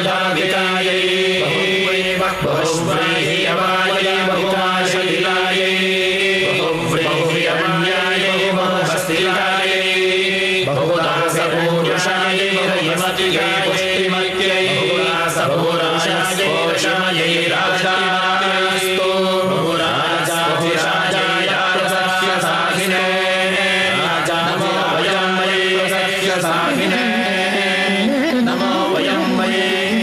बहुजावितायै बहुव्रीह्यवायै बहुमाशलिलायै बहुव्रीह्यवन्यायै बहुहस्तिलायै बहुदासपूरुषायै बहुमतियै पुष्टिमत्यै बहुदासपूरुषायै पुरुषायै राजास्तु बहुराजाधिराजाय सत्यसाहिने राजानमो वयं वै सत्यसाहिने नमो वयं वै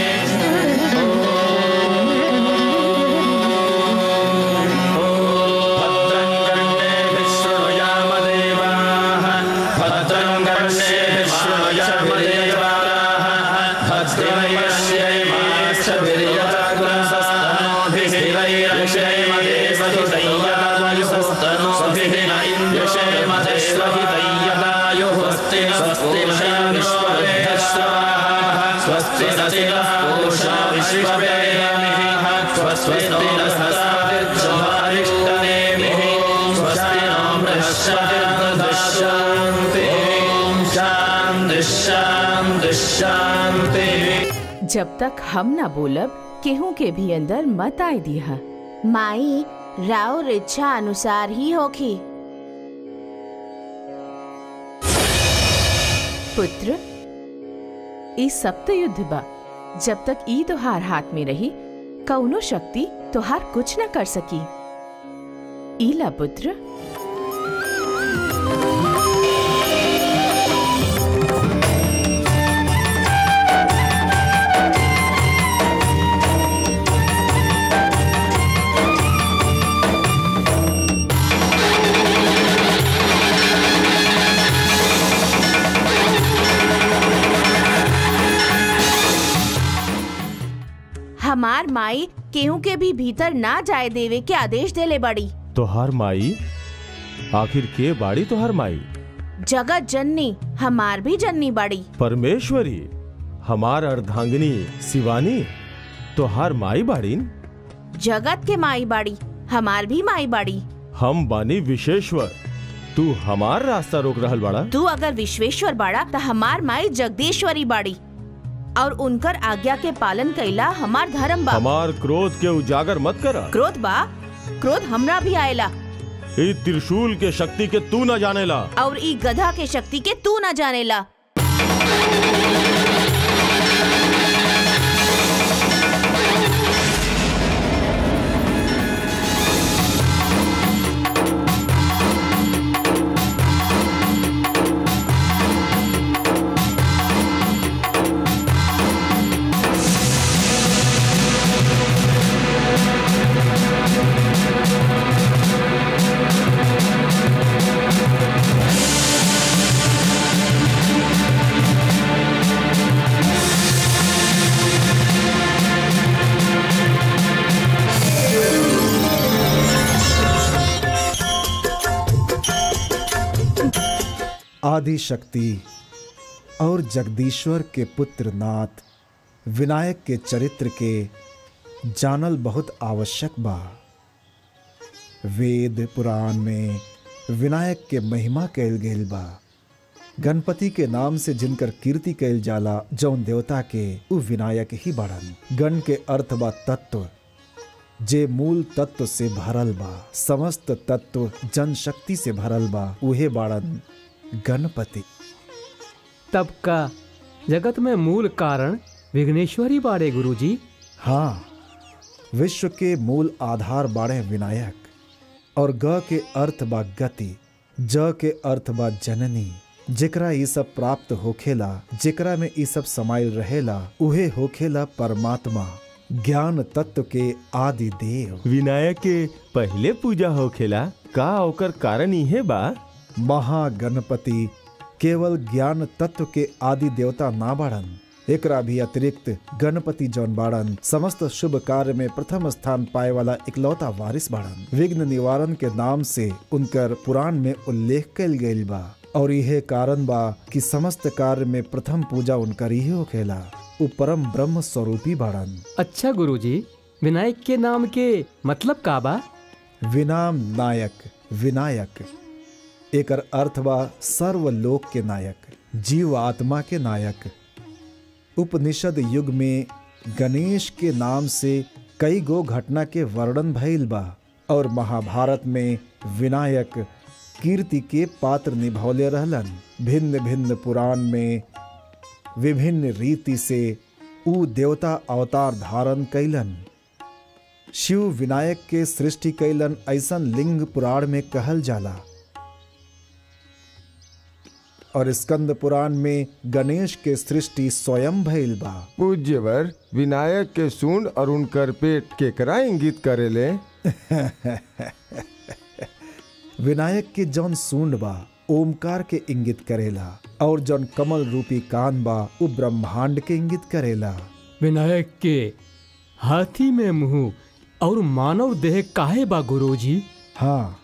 जब तक हम न बोलब केहू के भी अंदर मत आए दिया। माई राव इच्छा अनुसार ही होखी। पुत्र ई सप्त युद्ध बा, जब तक ई तोहार हाथ में रही कौनो शक्ति तोहार कुछ न कर सकी। ईला पुत्र। हमार माई केहू के भी भीतर ना जाए देवे के आदेश देले बड़ी। तोहार माई आखिर के बाड़ी? तोहार माई जगत जननी, हमार भी जननी बड़ी। परमेश्वरी हमार अर्धांगिनी शिवानी तोहार माई बाड़ीन? जगत के माई बाड़ी, हमार भी माई बाड़ी। हम बानी विश्वेश्वर, तू हमार रास्ता रोक रहल बाड़ा। तू अगर विश्वेश्वर बाड़ा तो हमार माई जगदीश्वरी बाड़ी और उनकर आज्ञा के पालन कैला हमार धर्म बा। हमार क्रोध के उजागर मत करा। क्रोध बा? क्रोध हमरा भी आएला। ई त्रिशूल के शक्ति के तू न जानेला और ई गधा के शक्ति के तू न जानेला। आदि शक्ति और जगदीश्वर के पुत्र नाथ विनायक के चरित्र के जानल बहुत आवश्यक बा। वेद पुराण में विनायक के महिमा कैल गेल बा। गणपति के नाम से जिनकर कीर्ति कैल जाला, जौन देवता के उ विनायक ही बाड़न। गण के अर्थ बा तत्व, जे मूल तत्व से भरल बा। समस्त तत्व जनशक्ति से भरल बा, उहे बाड़न गणपति। तब का जगत में मूल कारण विघ्नेश्वरी बाड़े गुरुजी? हाँ, विश्व के मूल आधार बाड़े विनायक। और ग के अर्थ बा गति, ज के अर्थ बा जननी। जेकरा ये सब प्राप्त होखेला, जेकरा में ये सब समायल रहेला, उहे होखेला परमात्मा, ज्ञान तत्व के आदि देव। विनायक के पहले पूजा होखेला का ओकर कारण इहे बा? महागणपति केवल ज्ञान तत्व के आदि देवता ना बाड़न, एकरा भी अतिरिक्त गणपति जौन बाड़न समस्त शुभ कार्य में प्रथम स्थान पाए वाला इकलौता वारिस बाड़न। विघ्न निवारण के नाम से उनकर पुराण में उल्लेख कइल गइल बा और यह कारण बा कि समस्त कार्य में प्रथम पूजा उनकर ही होखेला। उ परम ब्रह्म स्वरूपी बाड़न। अच्छा गुरुजी, विनायक के नाम के मतलब का बा? विनाम नायक, विनायक एकर अर्थ बा सर्वलोक के नायक, जीव आत्मा के नायक। उपनिषद युग में गणेश के नाम से कई गो घटना के वर्णन भइल बा और महाभारत में विनायक कीर्ति के पात्र निभौले रहलन। भिन्न भिन्न पुराण में विभिन्न रीति से ऊ देवता अवतार धारण कैलन। शिव विनायक के सृष्टि कैलन ऐसन लिंग पुराण में कहल जाला और स्कंद पुराण में गणेश के सृष्टि स्वयं भइल बा। पूज्यवर, विनायक के सूंड और उनकर पेट केकरा इंगित करेले? विनायक के जौन सूंड बा ओमकार के इंगित करेला और जौन कमल रूपी कान बा उ ब्रह्मांड के इंगित करेला। विनायक के हाथी में मुंह और मानव देह काहे बा गुरुजी? हाँ,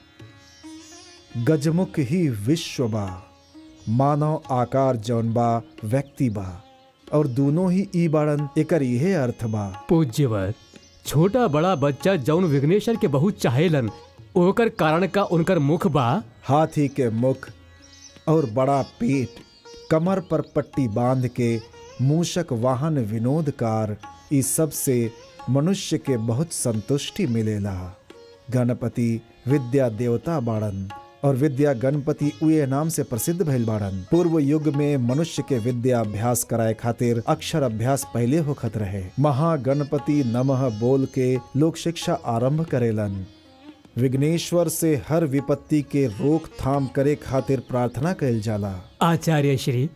गजमुख ही विश्व बा, मानव आकार जौन बा व्यक्ति बा और दोनों ही ई बाड़न, एकर यही अर्थ बा। पूज्यवर, छोटा बड़ा बच्चा जौन विघ्नेश्वर के बहुत चाहेलन ओकर कारण का उनकर मुख बा? हाथी के मुख और बड़ा पेट, कमर पर पट्टी बांध के मूषक वाहन विनोदकार, इस सब से मनुष्य के बहुत संतुष्टि मिलेला। गणपति विद्या देवता बाड़न और विद्या गणपति उये नाम से प्रसिद्ध भइल बाड़न। पूर्व युग में मनुष्य के विद्या अभ्यास कराए खातिर अक्षर अभ्यास पहले होखत रहे। महागणपति नमः बोल के लोग शिक्षा आरंभ करेलन। विघ्नेश्वर से हर विपत्ति के रोकथाम करे खातिर प्रार्थना कइल जाला। आचार्य श्री,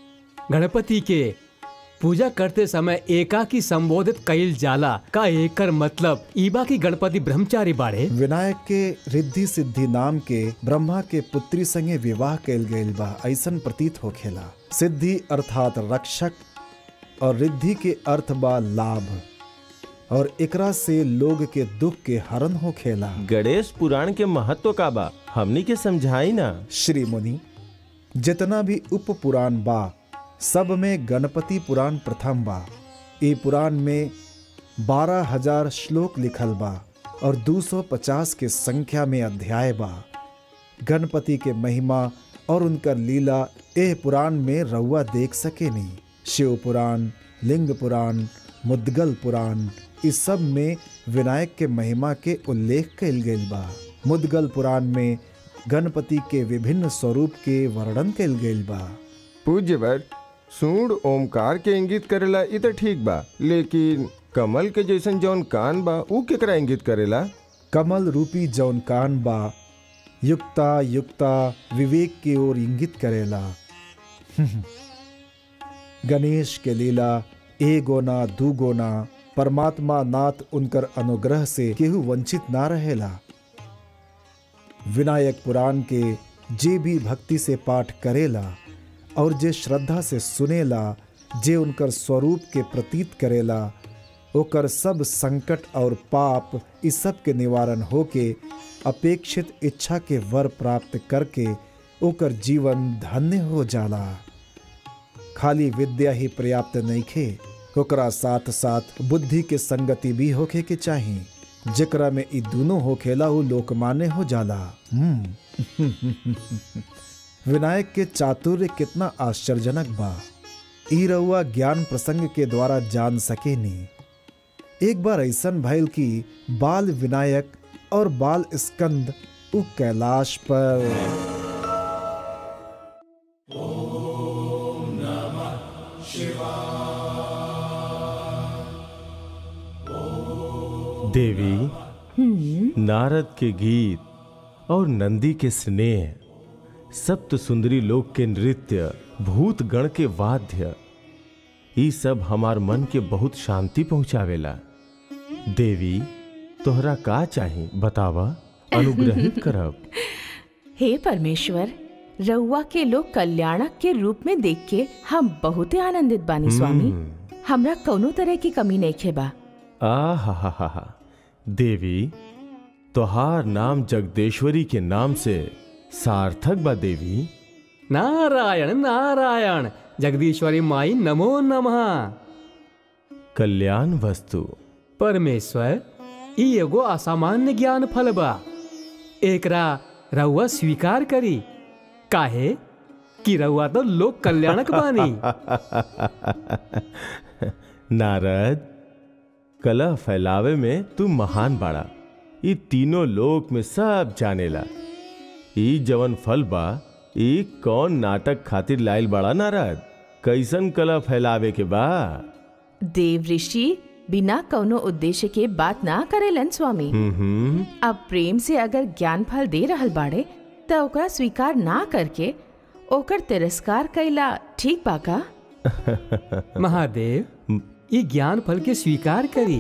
गणपति के पूजा करते समय एकाकी संबोधित कइल जाला का एकर मतलब ईबा की गणपति ब्रह्मचारी बाड़े? विनायक के रिद्धि सिद्धि नाम के ब्रह्मा के पुत्री संगे विवाह कइल गइल बा ऐसन प्रतीत होखेला। सिद्धि अर्थात रक्षक और रिद्धि के अर्थ बा लाभ और एकरा से लोग के दुख के हरण होखेला। गणेश पुराण के महत्व का बा हमनी के समझाई ना। श्री मुनि, जितना भी उप पुराण बा सब में गणपति पुराण प्रथम बा। ये पुराण में 12,000 श्लोक लिखल बा और 250 के संख्या में अध्याय बा। गणपति के महिमा और उनकर लीला ए पुराण में रउआ देख सके नहीं। शिव पुराण, लिंग पुराण, मुद्गल पुराण, इस सब में विनायक के महिमा के उल्लेख कइल गइल बा। मुद्गल पुराण में गणपति के विभिन्न स्वरूप के वर्णन कइल गइल बा। पूज्यवर, सूंड ओमकार के इंगित करेला इ त ठीक बा, लेकिन कमल के जैसन जौन कान बा ऊ केकरा इंगित करेला? कमल रूपी जौन कान बा युक्ता युक्ता विवेक की ओर इंगित करेला। गणेश के लीला एगो ना दूगो ना, परमात्मा नाथ उनकर अनुग्रह से केहू वंचित ना रहेला। विनायक पुराण के जे भी भक्ति से पाठ करेला और जे श्रद्धा से सुनेला, जे उनकर स्वरूप के प्रतीत करेला, ओकर सब संकट और पाप इस सब के निवारण होके अपेक्षित इच्छा के वर प्राप्त करके ओकर जीवन धन्य हो जाला। खाली विद्या ही पर्याप्त नइखे, ओकरा साथ साथ बुद्धि के संगति भी होखे के चाही। जेकरा में ई दोनों होखेला वो लोकमान्य हो जाला। विनायक के चातुर्य कितना आश्चर्यजनक बा, ई रउआ ज्ञान प्रसंग के द्वारा जान सके नी। एक बार ऐसन भइल कि बाल विनायक और बाल स्कंद उ कैलाश पर देवी, नारद के गीत और नंदी के स्नेह, सप्त सुंदरी लोक के नृत्य, भूत गण के वाद्य, ये सब हमार मन के बहुत शांति पहुंचावेला। देवी, तोहरा का चाही बतावा, अनुग्रहित करब। हे परमेश्वर, रउआ के लोग कल्याणक के रूप में देख के हम बहुत आनंदित बानी स्वामी। हमरा कौनो तरह की कमी नहीं खेबा। आहा, देवी, तोहार नाम जगदेश्वरी के नाम से सार्थक बा देवी। नारायण नारायण, जगदीश्वरी माई नमो नमः। कल्याण वस्तु। परमेश्वर, ई एगो असामान्य ज्ञान फल बा, एकरा रउआ स्वीकार करी। काहे कि रउआ तो लोक कल्याणक बानी। नारद, कला फैलावे में तू महान बाड़ा। ई तीनों लोक में सब जानेला। ई जवन फल बा ई कौन नाटक खातिर लाइल बड़ा नारद? कैसन कला फैलावे के बा? देव ऋषि बिना कौनो उद्देश्य के बात ना करेलन स्वामी। अब प्रेम से अगर ज्ञान फल दे रहल बाड़े तो ओकरा स्वीकार ना करके ओकर तिरस्कार कैला ठीक बा का? महादेव ये ज्ञान फल के स्वीकार करी।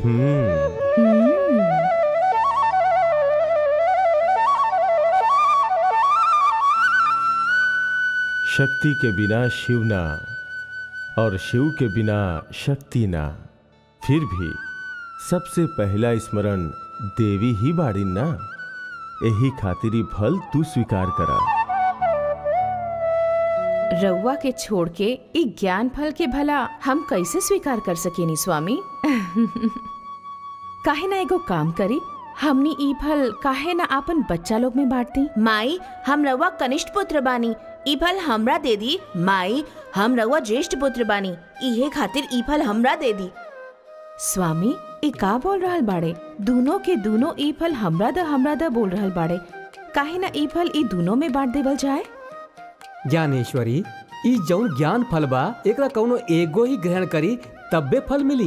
शक्ति के बिना शिव ना और शिव के बिना शक्ति ना। फिर भी सबसे पहला स्मरण देवी ही बाड़ी ना। यही खातिर फल तू स्वीकार करा। रउआ के छोड़ के ई ज्ञान फल के भला हम कैसे स्वीकार कर सकेनी स्वामी? काहे ना एगो काम करी, हमनी ई फल काहे ना अपन बच्चा लोग में बांटती? माई हम रउआ कनिष्ठ पुत्र बानी, ई फल हमरा दे दी। माई हम रउआ ज्येष्ठ पुत्र बानी, इहे खातिर ई फल हमरा दे दी। स्वामी ई का बोल रहल बाड़े? दोनों के दोनों ई फल हमरा दा बोल रहल बाड़े। काहे ना ई फल ई दोनों में बांट देवल जाए? ज्ञानेश्वरी ई जौन ज्ञान फल बा एकरा कौनो एगो ही ग्रहण करी तब्बे फल मिली।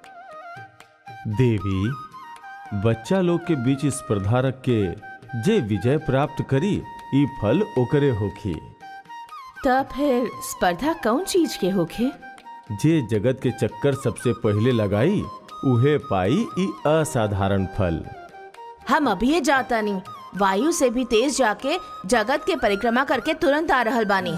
देवी बच्चा लोग के बीच स्पर्धा रख के जे विजय प्राप्त करी ई फल ओकरे होखी। तब फिर स्पर्धा कौन चीज के होखे? जे जगत के चक्कर सबसे पहले लगाई उहे पाई ई असाधारण फल। हम अभी जाता नहीं, वायु से भी तेज जाके जगत के परिक्रमा करके तुरंत आ रहल बानी।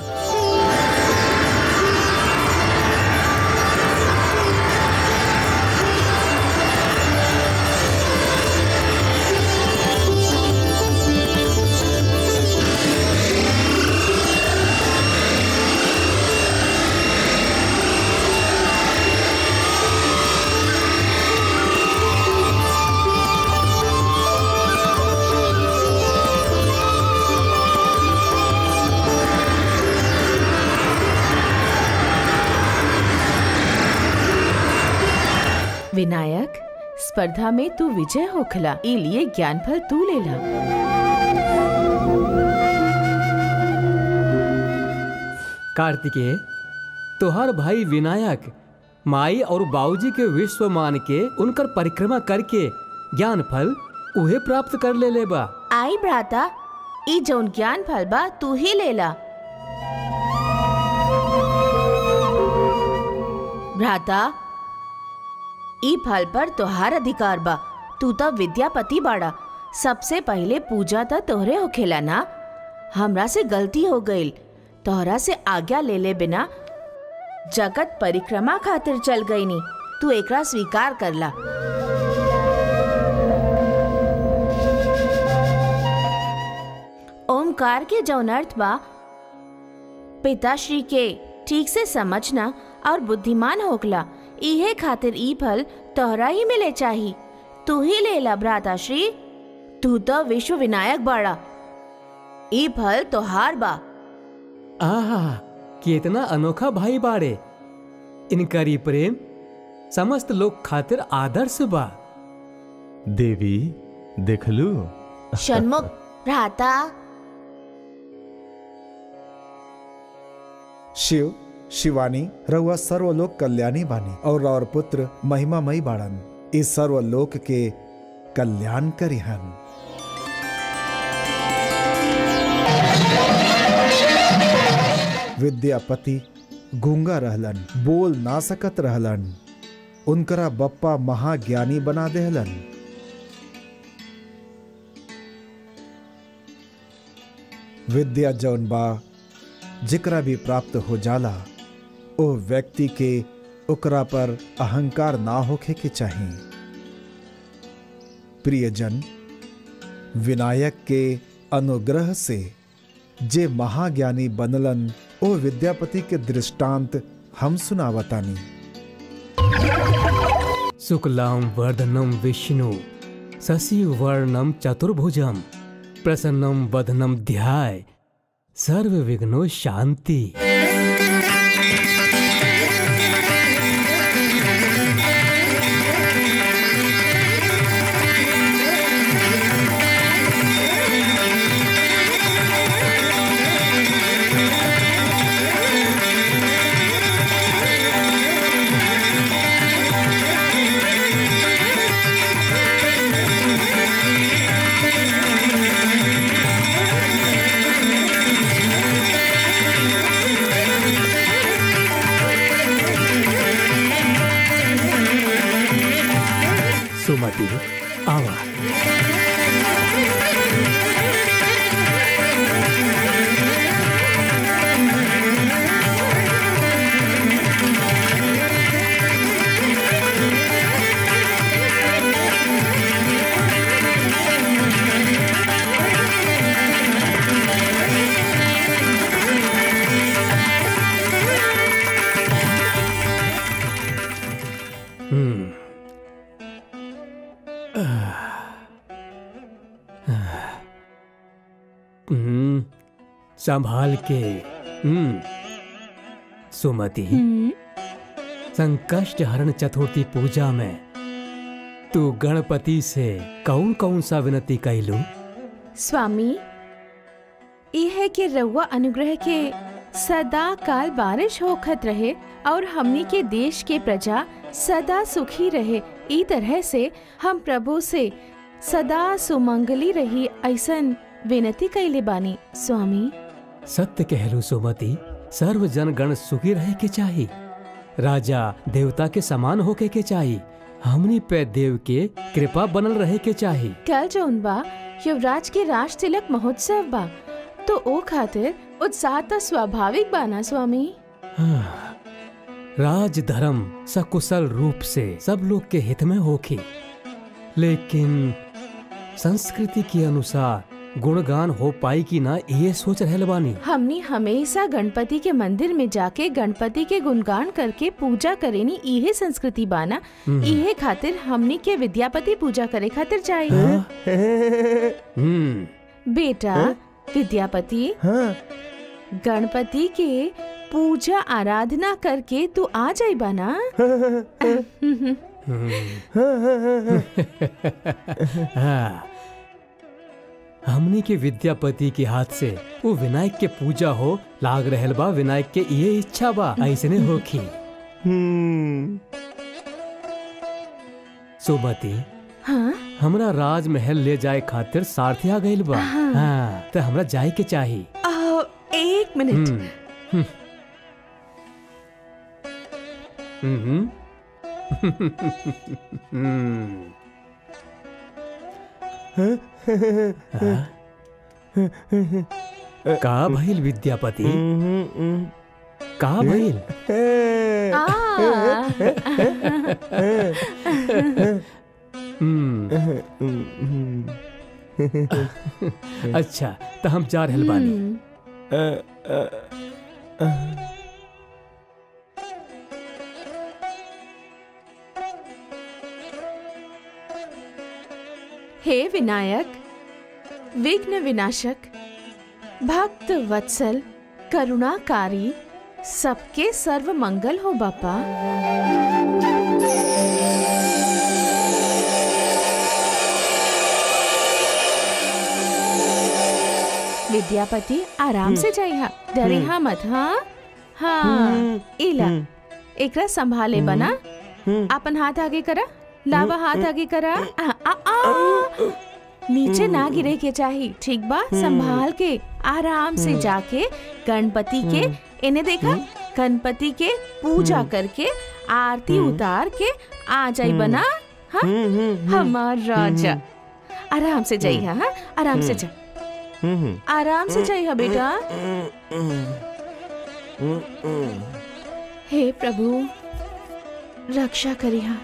विनायक स्पर्धा में तू विजय होखला, इलिए ज्ञान फल तू लेला। कार्तिकेय तोहर भाई विनायक माई और बाबूजी के विश्व मान के उनकर परिक्रमा करके ज्ञान फल उहे प्राप्त कर ले बा। आई भ्राता ई जौन ज्ञान फल बा तू ही लेला। भ्राता ई फल पर तोहार अधिकार बा। तू तो विद्यापति बाड़ा, सबसे पहले पूजा तो तोहरे होखेला ना। हमरा से गलती हो गई, तोहरा से आज्ञा ले ले बिना जगत परिक्रमा खातिर चल गई नी। तू एकरा स्वीकार करला। ओमकार के जौन अर्थ बा पिताश्री के ठीक से समझना और बुद्धिमान होकला, इहे खातिर ई फल तोहरा ही मिले चाही। तू ही लेला भ्राताश्री, तू तो विश्व विनायक बाड़ा, ई फल तोहार बा। आहा कितना अनोखा भाई बाड़े। इनकरी प्रेम समस्त लोग खातिर आदर्श बा। देवी देखलू? षण्मुख भ्राता। शिव शिवानी रउआ सर्वलोक कल्याणी बानी और पुत्र महिमामयी बाड़न। इस सर्वलोक के कल्याण करिहन। विद्यापति गूंगा रहलन, बोल ना सकत रहलन। उनकरा बप्पा महाज्ञानी बना देहलन। विद्या जौन बा जिकरा भी प्राप्त हो जाला ओ व्यक्ति के ओकरा पर अहंकार ना होखे के चाहिए। प्रियजन विनायक के अनुग्रह से जे महाज्ञानी बनलन ओ विद्यापति के दृष्टांत हम सुनावतानी। शुक्लां वर्धनम विष्णु शशिवर्णम चतुर्भुजम प्रसन्नम वदनम ध्याय सर्व विघ्नो शांति। सुमति आवा। संभाल के। सुमति, संकष्ट हरण चतुर्थी पूजा में तू गणपति से कौन कौन सा विनती कैलू? स्वामी, यह है कि रउआ अनुग्रह के सदा काल बारिश होखत रहे और हमनी के देश के प्रजा सदा सुखी रहे। ई तरह से हम प्रभु से सदा सुमंगली रही ऐसन विनती कैले बानी स्वामी। सत्य कहलू सुमति, सर्व जन गण सुखी रहे के चाही, राजा देवता के समान होके के चाही, हमनी पे देव के कृपा बनल रहे के चाही। कल जौन बा युवराज के राज तिलक महोत्सव बा, तो ओ खातिर उत्साह तो स्वाभाविक बाना स्वामी। राज धर्म सकुशल रूप से सब लोग के हित में होखी, लेकिन संस्कृति के अनुसार गुणगान हो पाई कि ना, ये सोच रहल बानी। हमनी हमेशा गणपति के मंदिर में जाके गणपति के गुणगान करके पूजा करेनी, इहे संस्कृति बाना। इहे खातिर हमनी के विद्यापति पूजा करे खातिर चाहिए। बेटा विद्यापति, गणपति के पूजा आराधना करके तू आ जाई बाना। हमनी के विद्यापति के हाथ से वो विनायक के पूजा हो लाग रहल बा। विनायक के ये इच्छा बा, ऐसे ने होखी। सुमति, हाँ? हमरा राजमहल ले जाए खातिर सारथी आ गइल बा। हाँ, तो हमरा जाए के चाही। एक मिनट। का भइल विद्यापति? का भइल? अच्छा, तो हम जा रहल बानी। हे विनायक, विघ्न विनाशक, भक्त वत्सल, करुणाकारी, सबके सर्व मंगल हो बापा। विद्यापति आराम से जाइहा, डरिहा मत। हाँ हाँ, इला एकरा संभाले बना। अपन हाथ आगे करा, लावा हाथ आगे करा। नीचे ना गिरे के चाहिए, ठीक बा? संभाल के आराम से जाके गणपति के इन्हें देखा, गणपति के पूजा करके आरती उतार के आ जाई बना। हाँ, हमार राजा। आराम से जाइए। हाँ, आराम से जा, आराम से जाइए बेटा। हे प्रभु, रक्षा करिहा।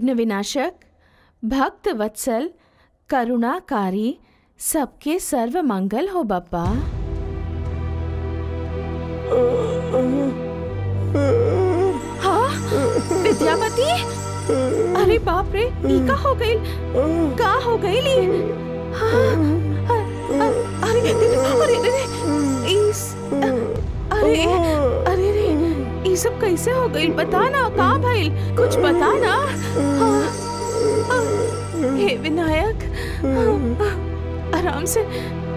विघ्न विनाशक, भक्त वत्सल, करुणाकारी, सबके सर्व मंगल हो बप्पा। हाँ, विद्यापति, अरे बाप रे, ई का हो गई? का हो गई ली? अरे अरे अरे अरे रे, ये सब कैसे हो गई? बता ना, कहाँ भइल? कुछ बता ना। हे विनायक, आराम से।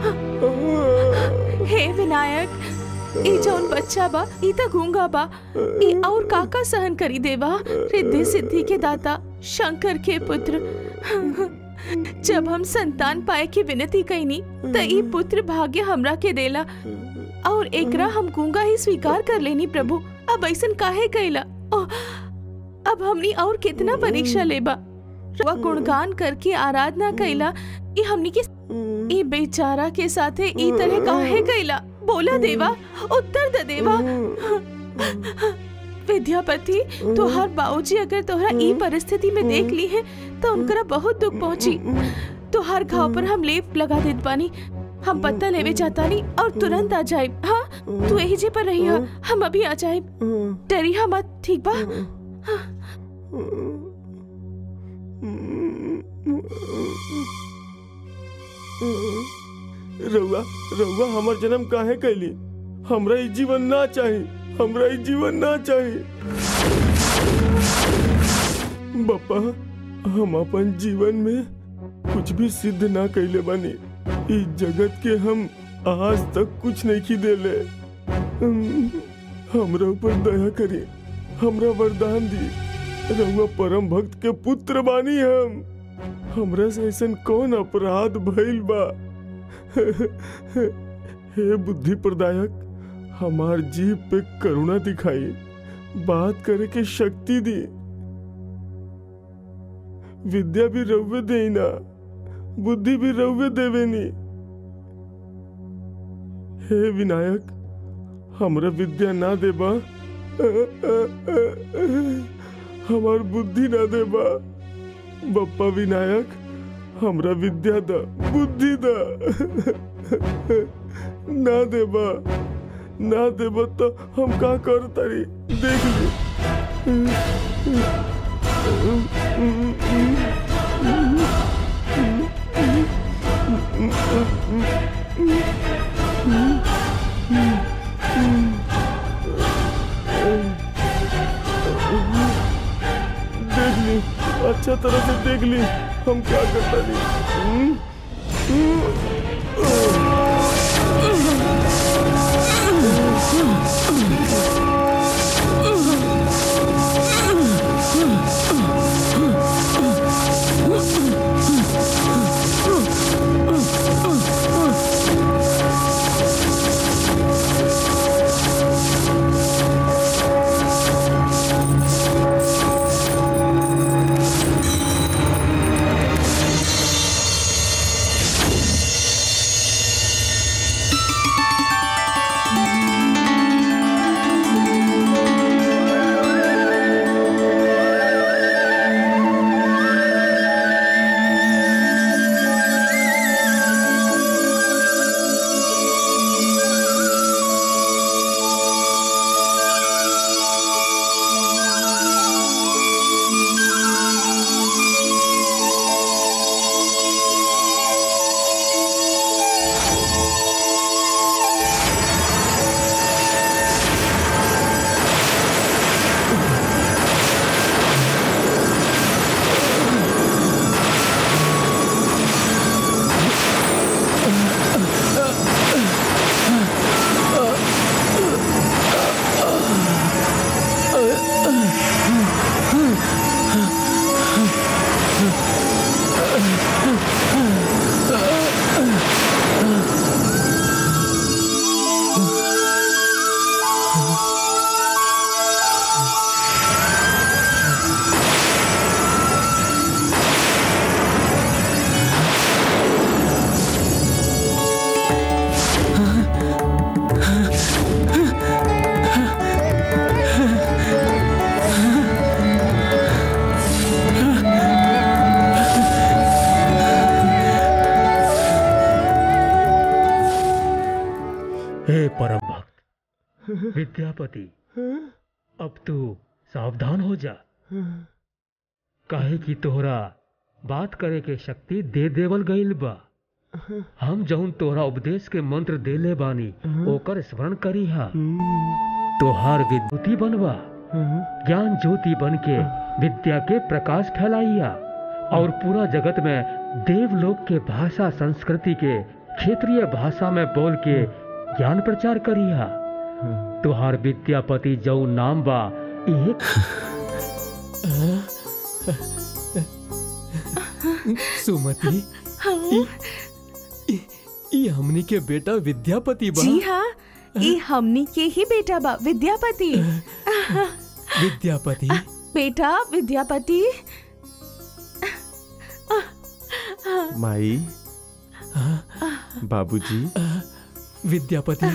हे विनायक, ई जौन बच्चा बा, ई त गूंगा बा, ई और काका सहन करी देवा। रिद्धि सिद्धि के दाता, शंकर के पुत्र, जब हम संतान पाए की विनती कईनी त ई पुत्र भाग्य हमरा के देला और एकरा हम गूंगा ही स्वीकार कर लेनी प्रभु। अब ऐसन काहे कैला? अब हमनी और कितना परीक्षा लेबा? वह गुणगान करके आराधना कैला, ई हमनी के ई बेचारा के साथे ई तरह काहे कैला? बोला देवा, उत्तर दे देवा। विद्यापति, तोहार बाबूजी अगर तोहरा ई परिस्थिति में देख ली है तो उनकरा बहुत दुख पहुंची। तोहार घाव पर हम लेप लगा देत बानी, हम पत्ता लेवे जातानी और तुरंत आ जाए। हाँ, तू यही जे पर रही, हम अभी आ जाए। डरिया मत, ठीक बा? रउआ रउआ हमर जन्म काहे कैली? हमरा ई जीवन ना चाही, हमरा ई जीवन ना चाही। बप्पा, हम अपन जीवन में कुछ भी सिद्ध ना कैले बानी। इस जगत के हम आज तक कुछ नहीं की देले। हमरा ऊपर दया करी, हमरा वरदान दी। रउआ परम भक्त के पुत्र बानी हम। हमरा से ऐसन कौन अपराध भइल बा? हे बुद्धि प्रदायक, हमार जीव पे करुणा दिखाई, बात करे के शक्ति दी। विद्या भी रउवे देना, बुद्धि भी रउवे देवेनी। हे विनायक, हमरा विद्या ना देबा, हमार बुद्धि ना देबा। बप्पा विनायक, हमरा विद्या दा, बुद्धि दा। ना देबा, ना देबा तो हम का कर तारी? देख ली। देख ली, अच्छा तरह से देख ली हम क्या करता नहीं। हे परम भक्त विद्यापति, अब तू सावधान हो जा, काहे कि तोहरा बात करे के शक्ति दे देवल गईल बा। हम जौन तोहरा उपदेश के मंत्र देले बानी ओकर स्मरण करीहा। तोहार विद्युति बनवा, ज्ञान ज्योति बन के विद्या के प्रकाश फैलाइया और पूरा जगत में देवलोक के भाषा संस्कृति के क्षेत्रीय भाषा में बोल के ज्ञान प्रचार करिया। तोहार विद्यापति जौ नाम बा सुमति, ई हमनी के बेटा विद्यापति बा। जी हाँ, ई हमनी के ही बेटा बा विद्यापति। विद्यापति बेटा विद्यापति। माई, बाबूजी, विद्यापति,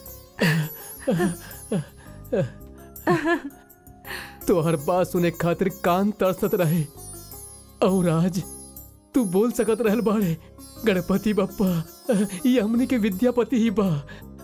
तोहर बात सुने खातिर कान तरसत रहे और आज तू बोल सकत रहल बाड़े। गणपति बप्पा, ये हमनी के विद्यापति ही बा।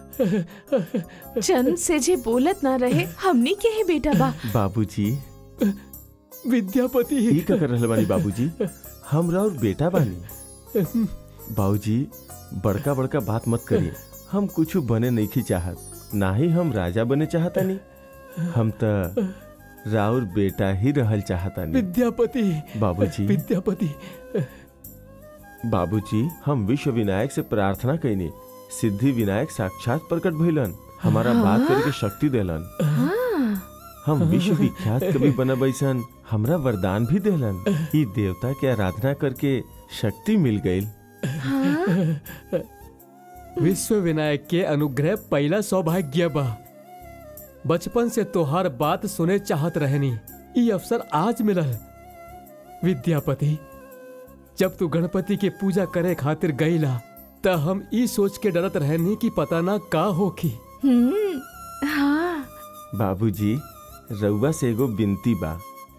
जन्म से जे बोलत ना रहे हमनी के ही बेटा बा। बाबूजी, विद्यापति ई का कर रहल बानी बाबूजी? हमरा और बेटा बानी। बाबूजी, बड़का बड़का बात मत करिए। हम कुछ बने नहीं की चाहत, ना ही हम राजा बने चाहता नहीं। हम तो राउर बेटा ही रहल चाहता नहीं। विद्यापति बाबूजी, विद्यापति बाबूजी, हम विश्व विनायक से प्रार्थना कईनी। सिद्धि विनायक साक्षात प्रकट भइलन, हमारा बात करे के शक्ति देलन। हम विश्व विख्यात कवि बनब ऐसन हमरा वरदान भी देलन। ई देवता के आराधना करके शक्ति मिल गई। विश्व विनायक के अनुग्रह पहला सौभाग्य बा। बचपन से तोहार बात सुने चाहत रहनी, ई अवसर आज मिलल। विद्यापति, जब तू गणपति के पूजा करे खातिर गईला त हम ई सोच के डरत रहनी कि पता ना का होखी। हाँ। बाबूजी, रउआ से एगो बिनती बा।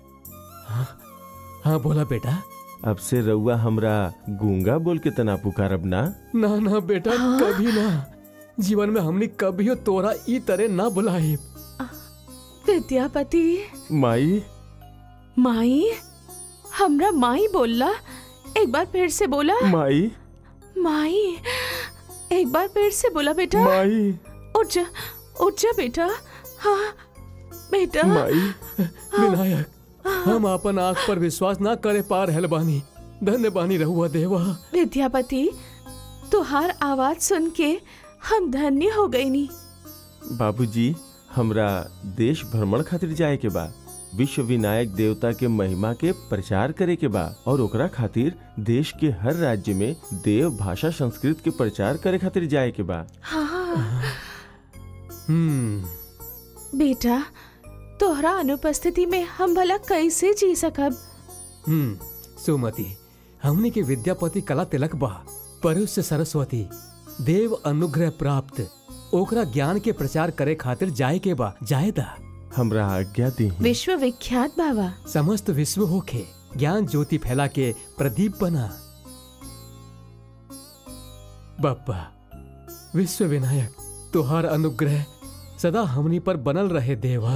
हाँ बोला बेटा। अब से रउआ हमरा गूंगा बोल के तना पुकारब ना? ना ना बेटा, कभी ना। जीवन में हमने कभी तोरा ई तरह ना बुलाए। विद्यापति। माई। माई? हमरा माई बोलला? एक बार फिर से बोला। माई। माई, एक बार फिर से बोला बेटा। माई। उठ जा बेटा। हाँ बेटा। माई। विनायक, हम अपन आँख पर विश्वास ना करे पा रहल बानी। धन्य बानी रहुआ देवा। विद्यापति, तुहार आवाज सुन के हम धन्य हो गई नी। बाबूजी, हमरा देश भ्रमण खातिर जाए के बा। विश्व विनायक देवता के महिमा के प्रचार करे के बा और ओकरा खातिर देश के हर राज्य में देव भाषा संस्कृत के प्रचार करे खातिर जाए के बा। हाँ। बेटा, तोहरा अनुपस्थिति में हम भला कैसे जी सकब? सुमति, हमने के विद्यापति कला तिलक बा। परुष सरस्वती, देव अनुग्रह प्राप्त, ओकरा ज्ञान के प्रचार करे खातिर जाए के बा। जायदा हमरा आज्ञा दी। विश्व विख्यात बाबा। समस्त विश्व होके ज्ञान ज्योति फैला के प्रदीप बना। बप्पा, विश्व विनायक, तुहार अनुग्रह सदा हमनी पर बनल रहे देवा।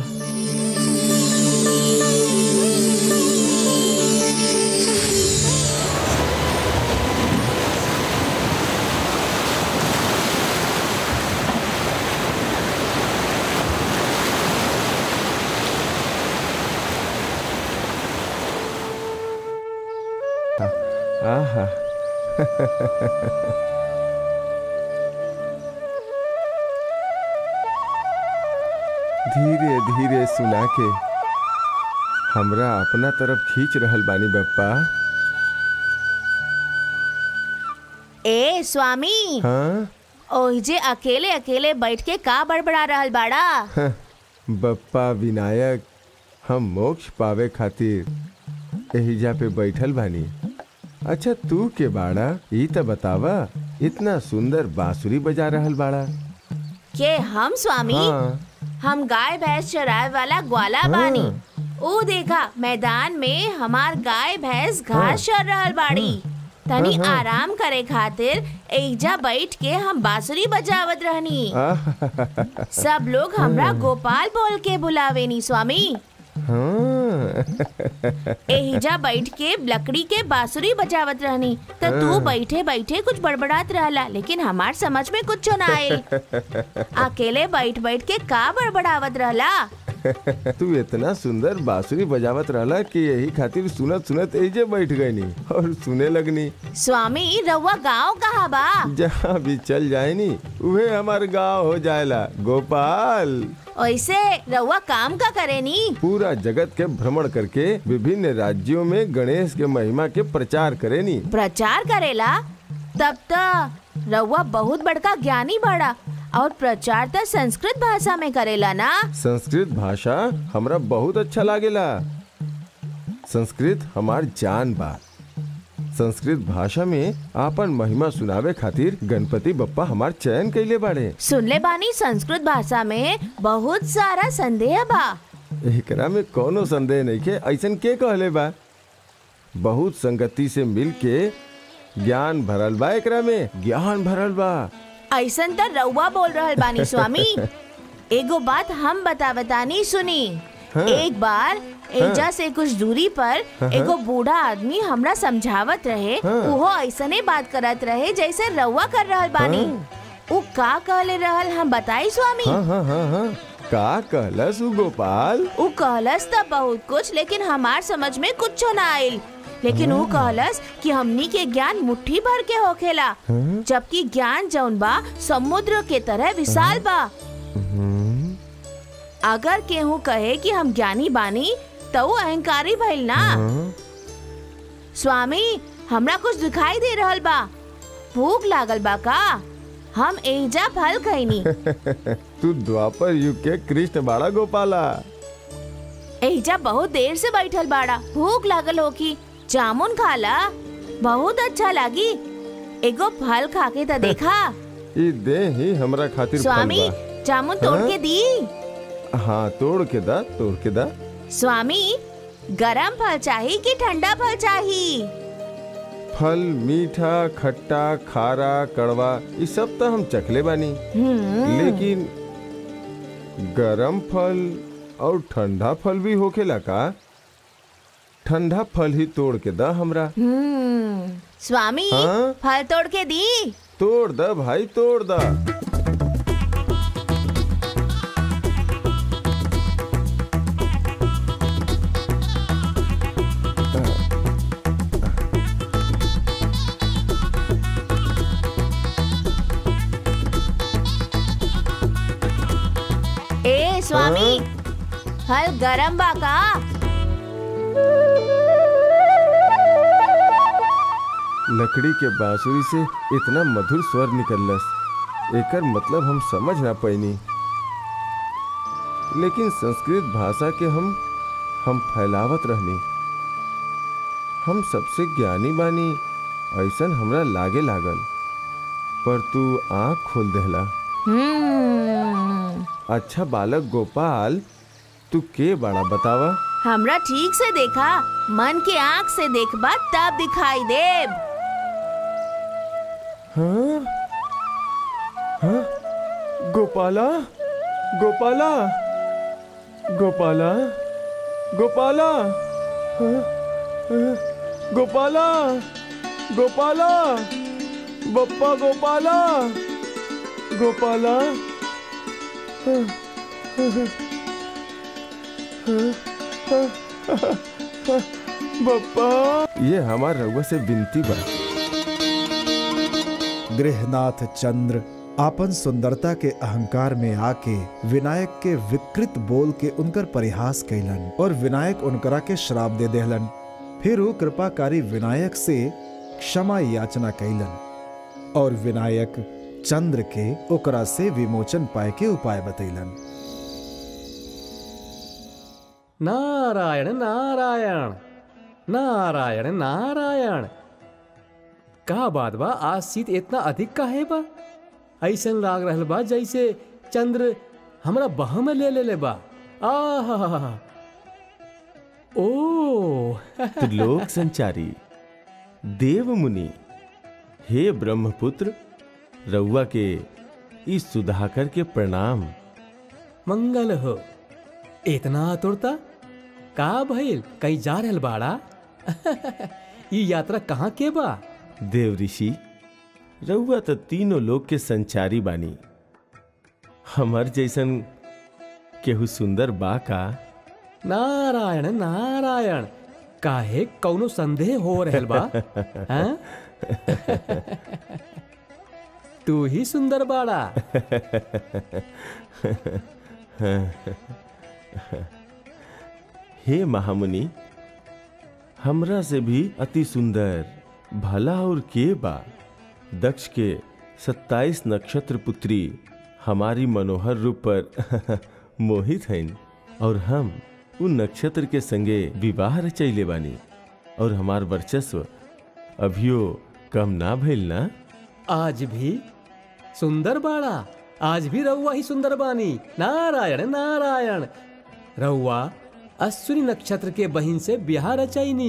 आहा। धीरे धीरे सुना के हमरा अपना तरफ खींच रहल बानी बप्पा। ए स्वामी। हाँ? ओहिजे अकेले अकेले बैठ के का बड़बड़ा रहल बाड़ा? बप्पा विनायक, हम मोक्ष पावे खातिर एहिजा पे बैठल बानी। अच्छा, तू के बाड़ा ई त बतावा। इतना सुंदर बांसुरी बजा रहल बाड़ा। के हम स्वामी? हाँ। हम गाय भैंस चराए वाला ग्वाला बानी। ओ देखा, मैदान में हमार गाय भैंस घास चर रहल बाड़ी। तनी आराम करे खातिर एजा बैठ के हम बांसुरी बजावत रहनी। सब लोग हमरा गोपाल बोल के बुलावेनी स्वामी। एहिजा बैठ के लकड़ी के बांसुरी बजावत रहनी तो तू बैठे बैठे कुछ बड़बड़ात रहला, लेकिन हमार समझ में कुछ ना आयल। अकेले बैठ बैठ के का बड़बड़ावत रहला? तू इतना सुंदर बांसुरी बजावत रहला कि यही खातिर सुनत सुनत एजे बैठ गईनी और सुने लगनी। स्वामी रउआ गाँव कहाँ बा? जहाँ भी चल जाएनी उहे हमार गाँव हो जाएला गोपाल। ऐसे रउआ काम का करेनी? पूरा जगत के भ्रमण करके विभिन्न राज्यों में गणेश के महिमा के प्रचार करेनी। प्रचार करेला? तब तो रउआ बहुत बड़का ज्ञानी बड़ा। और प्रचार तो संस्कृत भाषा में करेला ना? संस्कृत भाषा हमरा बहुत अच्छा लागेला। संस्कृत हमार जान बा। संस्कृत भाषा में आपन महिमा सुनावे खातिर गणपति बप्पा हमार चयन कइले बाड़े। सुनले बानी संस्कृत भाषा में बहुत सारा संदेह बा। एकरा में कोनो संदेह नहीं के, ऐसन के कहले बा। बहुत संगति से मिल के ज्ञान भरल बा, एकरा में ज्ञान भरल बा। ऐसन तो रउआ बोल रहल बानी स्वामी। एगो बात हम बतावतानी सुनी। एक बार एजा से कुछ दूरी पर एगो बूढ़ा आदमी हमरा समझावत रहे। वो ऐसने बात करत रहे जैसे रउआ कर रहल बानी। वो का कहले रहल हम बताई स्वामी? का कहलस गोपाल? वो कहलस तो बहुत कुछ, लेकिन हमार समझ में कुछ ना आयल। लेकिन वो कहलस कि हमनी के ज्ञान मुट्ठी भर के होखेला, जबकि ज्ञान जौन बा समुद्र के तरह विशाल बा। अगर केहू कहे कि हम ज्ञानी बानी तो वो अहंकारी भइल ना। स्वामी हमरा कुछ दिखाई दे रहल बा। भूख लागल बा का? हम एजा फल खैनी। तू द्वापर युग के कृष्ण बाड़ा गोपाला। एजा बहुत देर से बैठल बाड़ा, भूख लागल होगी। जामुन खाला, बहुत अच्छा लागी। एगो फल खा के तो देखा। ई दे ही हमरा खातिर स्वामी फल बा। जामुन तोड़ के दी। हाँ तोड़ के दा, तोड़ के दा। स्वामी गरम फल चाहिए कि ठंडा फल चाहिए? फल मीठा, खट्टा, खारा, कड़वा ये सब तो हम चखले बानी, लेकिन गरम फल और ठंडा फल भी होखेला का? ठंडा फल ही तोड़ के दा हमरा। स्वामी फल तोड़ के दी। तोड़ दा भाई, तोड़ दा। ए स्वामी फल गरम बा का? लकड़ी के बांसुरी से इतना मधुर स्वर निकलस, एकर मतलब हम समझ ना पैनी, लेकिन संस्कृत भाषा के हम फैलावत रहनी। हम सबसे ज्ञानी बानी ऐसन हमरा लागे लागल, पर तू आँख खोल देहला। अच्छा बालक गोपाल, तू के बड़ा बतावा? हमरा ठीक से देखा, मन के आँख से देखबा तब दिखाई देब। हाँ? हाँ? गोपाला, गोपाला, गोपाला, गोपाला, हाँ? हाँ? गोपाला, गोपाला, बप्पा गोपाला, गोपाला, हाँ? हाँ? हाँ? हाँ? बप्पा। ये हमार रउआ से विनती बा। गृहनाथ चंद्र आपन सुंदरता के अहंकार में आके विनायक के विकृत बोल के उनकर परिहास कैलन और विनायक उनकरा के श्राप दे देहलन। फिर वो कृपाकारी विनायक से क्षमा याचना कैलन और विनायक चंद्र के ओकरा से विमोचन पाए के उपाय बतैलन। नारायण नारायण नारायण नारायण। का बात बा, आज शीत इतना अधिक काहे बा? ऐसन लाग रहल बा जैसे चंद्र हमरा बाह में ले ले बा। आहा, ओ त्रिलोक संचारी देव मुनि हे ब्रह्मपुत्र, रउआ के इस सुधाकर के प्रणाम। मंगल हो। इतना आतुरता का भइल? कहीं जा रहल बाड़ा? ये यात्रा कहाँ के बा? देव ऋषि, रउआ तो तीनों लोग के संचारी बानी। हमर जैसन केहू सुंदर बा का? नारायण नारायण, काहे कौनो संदेह हो रहल बा? हाँ? तू ही सुंदर बाड़ा। हे महामुनि, हमरा से भी अति सुंदर भला और के बा? दक्ष के 27 नक्षत्र पुत्री हमारी मनोहर रूप पर मोहित हैं और हम उन नक्षत्र के संगे विवाह रचैले बानी और हमार वर्चस्व अभियो कम ना भइल ना? आज भी सुंदर बाड़ा, आज भी रउआ ही सुंदर बानी। नारायण नारायण, रउआ अश्विनी नक्षत्र के बहिन से ब्याह रचाईनी,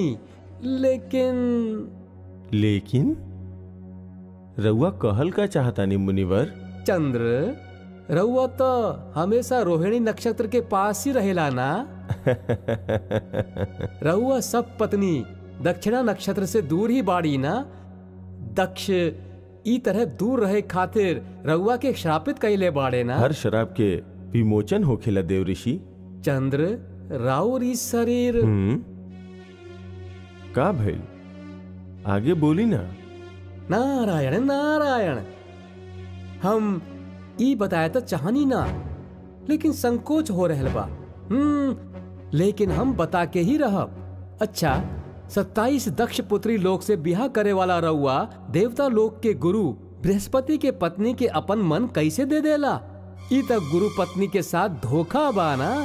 लेकिन रउआ कहल का चाहतानी मुनिवर? चंद्र, रउआ तो हमेशा रोहिणी नक्षत्र के पास ही रहेला ना? रउआ सब पत्नी दक्षिणा नक्षत्र से दूर ही बाड़ी ना? दक्ष ई तरह दूर रहे खातिर रउआ के श्रापित कइले बाड़े ना? हर शराब के विमोचन होखेला देव ऋषि। चंद्र, राउर ई शरीर का भइल? आगे बोली ना। नारायण नारायण, हम ई बताया तो चाहनी ना, लेकिन संकोच हो रहल बा। लेकिन हम बता के ही रहब। अच्छा, 27 दक्ष पुत्री लोक से ब्याह करे वाला रउआ देवता लोक के गुरु बृहस्पति के पत्नी के अपन मन कैसे दे देला? ई तक गुरु पत्नी के साथ धोखा बा ना?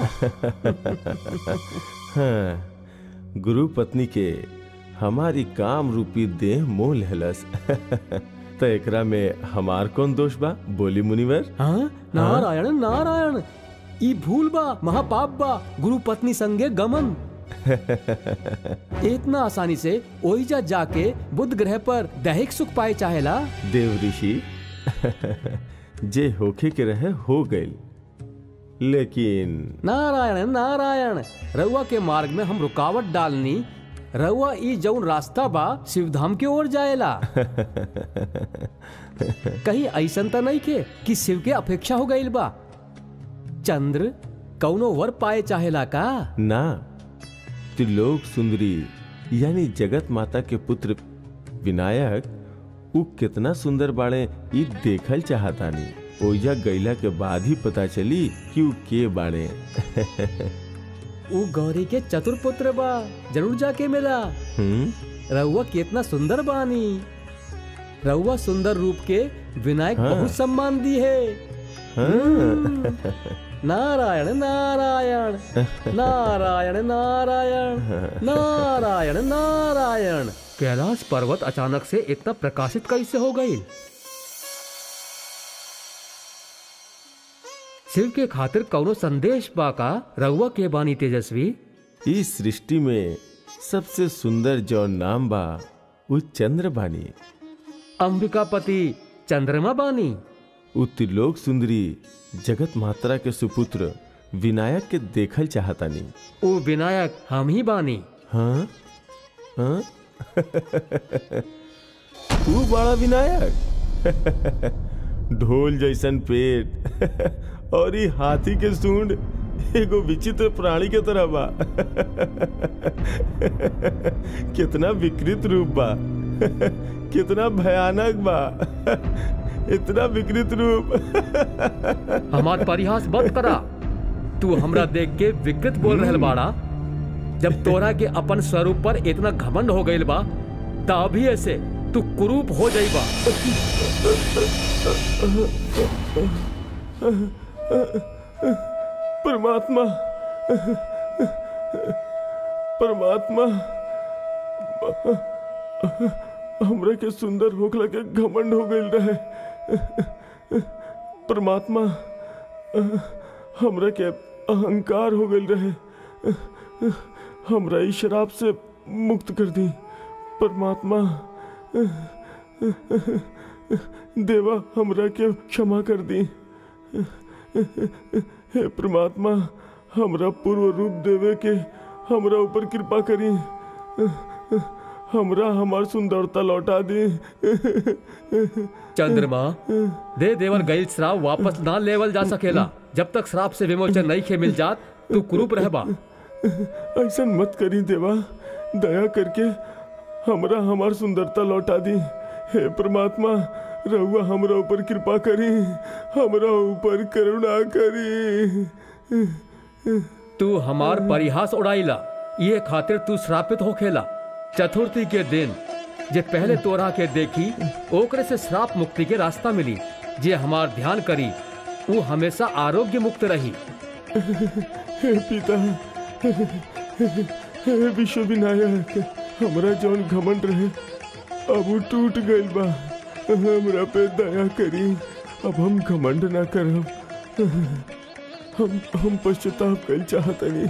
हाँ, गुरु पत्नी के हमारी काम रूपी देह मोह लेहलस। तो एकरा में हमार कौन दोष बा? बोली मुनिवर। हाँ? नारायण नारायण, ई भूल बा, महापाप बा, गुरु पत्नी संगे गमन। इतना आसानी से ओइजा जाके बुध ग्रह पर दैहिक सुख पाए चाहेला? देव ऋषि, जे होखे के रहे हो गइल, लेकिन नारायण नारायण, रउआ के मार्ग में हम रुकावट डालनी। रउआ ई जौन रास्ता बा शिवधाम के ओर जाएला। कहीं ऐसन तो नहीं के कि शिव के अपेक्षा हो गइल बा? चंद्र, कौनो वर पाए चाहेला का? ना, त्रिलोक सुंदरी यानी जगत माता के पुत्र विनायक उ कितना सुंदर बाड़े ई देखल चाहतानी। ओइजा गईला के बाद ही पता चली कि उ के बाड़े। उ गौरी के चतुर पुत्र बा, जरूर जाके मिला। रउआ कितना सुंदर बानी। रउआ सुंदर रूप के विनायक बहुत सम्मान दी है। नारायण नारायण, नारायण नारायण, नारायण नारायण। कैलाश पर्वत अचानक से इतना प्रकाशित कैसे हो गई? शिव के खातिर कौनो संदेश बा का? रउआ के बानी तेजस्वी? इस सृष्टि में सबसे सुंदर जो नाम बा उ चंद्र बानी। अंबिकापति चंद्रमा बानी। उ त्रिलोक सुंदरी जगत मात्रा के सुपुत्र विनायक के देखल चाहतानी। उ विनायक हम ही बानी। हाँ? हाँ? तू बड़ा विनायक? ढोल जैसन पेट और ये हाथी के सूंड एगो विचित्र प्राणी के तरह बा। कितना विकृत रूप बा, कितना भयानक बा, इतना विकृत रूप। हमार परिहास मत करा। तू हमरा देख के विकृत बोल रहल बाड़ा। जब तोरा के अपन स्वरूप पर इतना घमंड हो गइल बा, तभी ऐसे तू कुरूप हो जाइबा। परमात्मा, परमात्मा, हमरा के सुंदर होखला के घमंड हो गइल रहे। परमात्मा, हमरा के अहंकार हो गइल रहे। हमरा इस शराब से मुक्त कर दी। परमात्मा, देवा हमरा के क्षमा कर दी। हे परमात्मा, हमरा पूर्व रूप देवे के हमरा ऊपर कृपा करी। हमरा हमार सुंदरता लौटा दी। चंद्रमा, दे देवल गईल श्राप वापस ना लेवल जा सकेला। जब तक श्राप से विमोचन नहीं खे मिल जात तू कुरूप रहबा। ऐसा मत करी देवा, दया करके हमरा हमार सुंदरता लौटा दी। हे परमात्मा, रहुआ हमरा ऊपर कृपा करी, हमरा ऊपर करुणा करी। तू हमार परिहास उड़ाईला, ये खातिर तू श्रापित होखेला। चतुर्थी के दिन जे पहले तोरा के देखी ओकरे से श्राप मुक्ति के रास्ता मिली। जे हमार ध्यान करी वो हमेशा आरोग्य मुक्त रही। हे पिता, हे विश्व विनायक, हमरा जौन घमंड रहे अब वो टूट गइल बा। हमरा पे दया करी, अब हम घमंड ना करब। हम पश्चाताप कइल चाहतनी।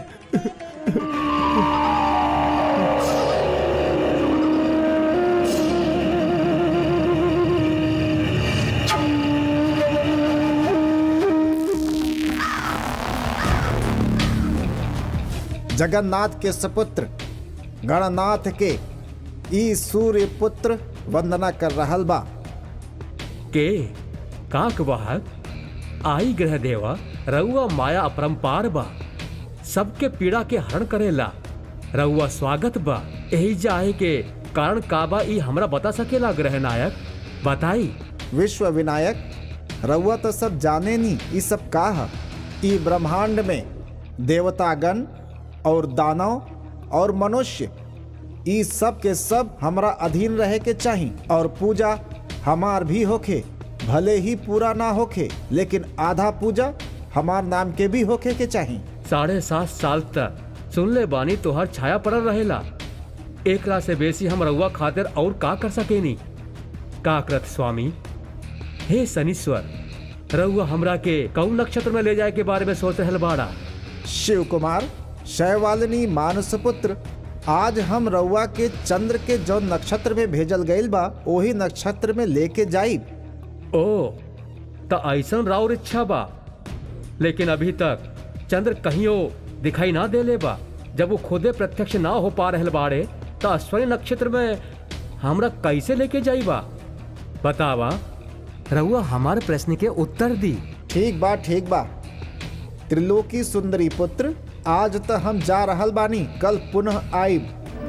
जगन्नाथ के सपुत्र गणनाथ के ई सूर्य पुत्र वंदना कर रहल बा। के काक वाहक आई ग्रह देवा, रउआ माया अपरंपार बा, सबके पीड़ा के हरण करेला। रउआ स्वागत बा। यही जाए के कारण का बा ई हमरा बता सकेला ग्रह नायक? बताई। विश्व विनायक, रउआ तो सब जाने नी ई सब का है। ई ब्रह्मांड में देवतागण और दानव और मनुष्य ई सब के सब हमरा अधीन रहे के चाहिए और पूजा हमार भी होखे। भले ही पूरा ना होखे लेकिन आधा पूजा हमार नाम के भी होखे के चाहिए। 7.5 साल तक सुन ले बानी तोहर छाया पड़ल रहेला। एकरा से बेसी हम रउआ खातिर और का कर सकेनी? काकरत स्वामी, हे शनीश्वर, रउआ हमरा के कौन नक्षत्र में ले जाए के बारे में सोच रहल बाड़ा? शिव कुमार, शैवालिनी मानस पुत्र, आज हम रउआ के चंद्र के जो नक्षत्र में भेजल गईल बा वही नक्षत्र में लेके जाइब। ओ, त ऐसन राउर इच्छा बा। लेकिन अभी तक चंद्र कहियो दिखाई ना देले बा। जब वो खुदे प्रत्यक्ष ना हो पा रहल बाड़े त अश्विनी नक्षत्र में हमरा कैसे लेके जाइबा? बतावा। रउआ हमारे प्रश्न के उत्तर दी। ठीक बा, ठीक बा। त्रिलोकी सुंदरी पुत्र, आज तो हम जा रहल बानी, कल पुनः आइब।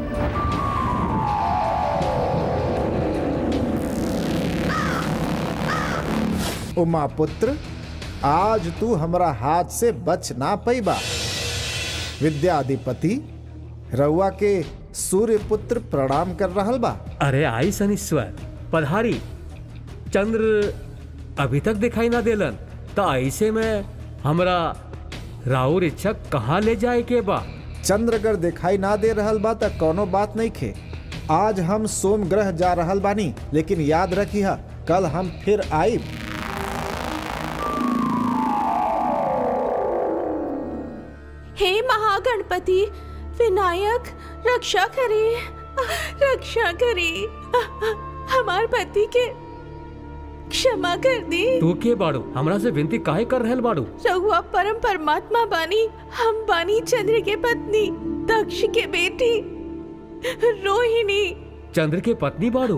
उमा पुत्र, आज तू हमरा हाथ से बच ना पैबा। विद्याधिपति, रउआ के सूर्य पुत्र प्रणाम कर रहल बा। अरे आई शनीश्वर, पधारी। चंद्र अभी तक दिखाई ना देलन त ऐसे में हमरा राउर इच्छा कहाँ ले जाए के बा? चंद्र अगर दिखाई ना दे रहल बा त कोनो बात नहीं खे। आज हम सोम ग्रह जा रहल बानी, लेकिन याद रखिहा कल हम फिर आइब। हे महागणपति विनायक, रक्षा करी, रक्षा करी। हमार पति के क्षमा कर दी। तू के बाड़ू? हमरा से विनती काहे कर रहल बाड़ू? रघुआ परम परमात्मा बानी, हम बानी चंद्र के पत्नी, दक्ष के बेटी रोहिणी। चंद्र के पत्नी बाड़ू?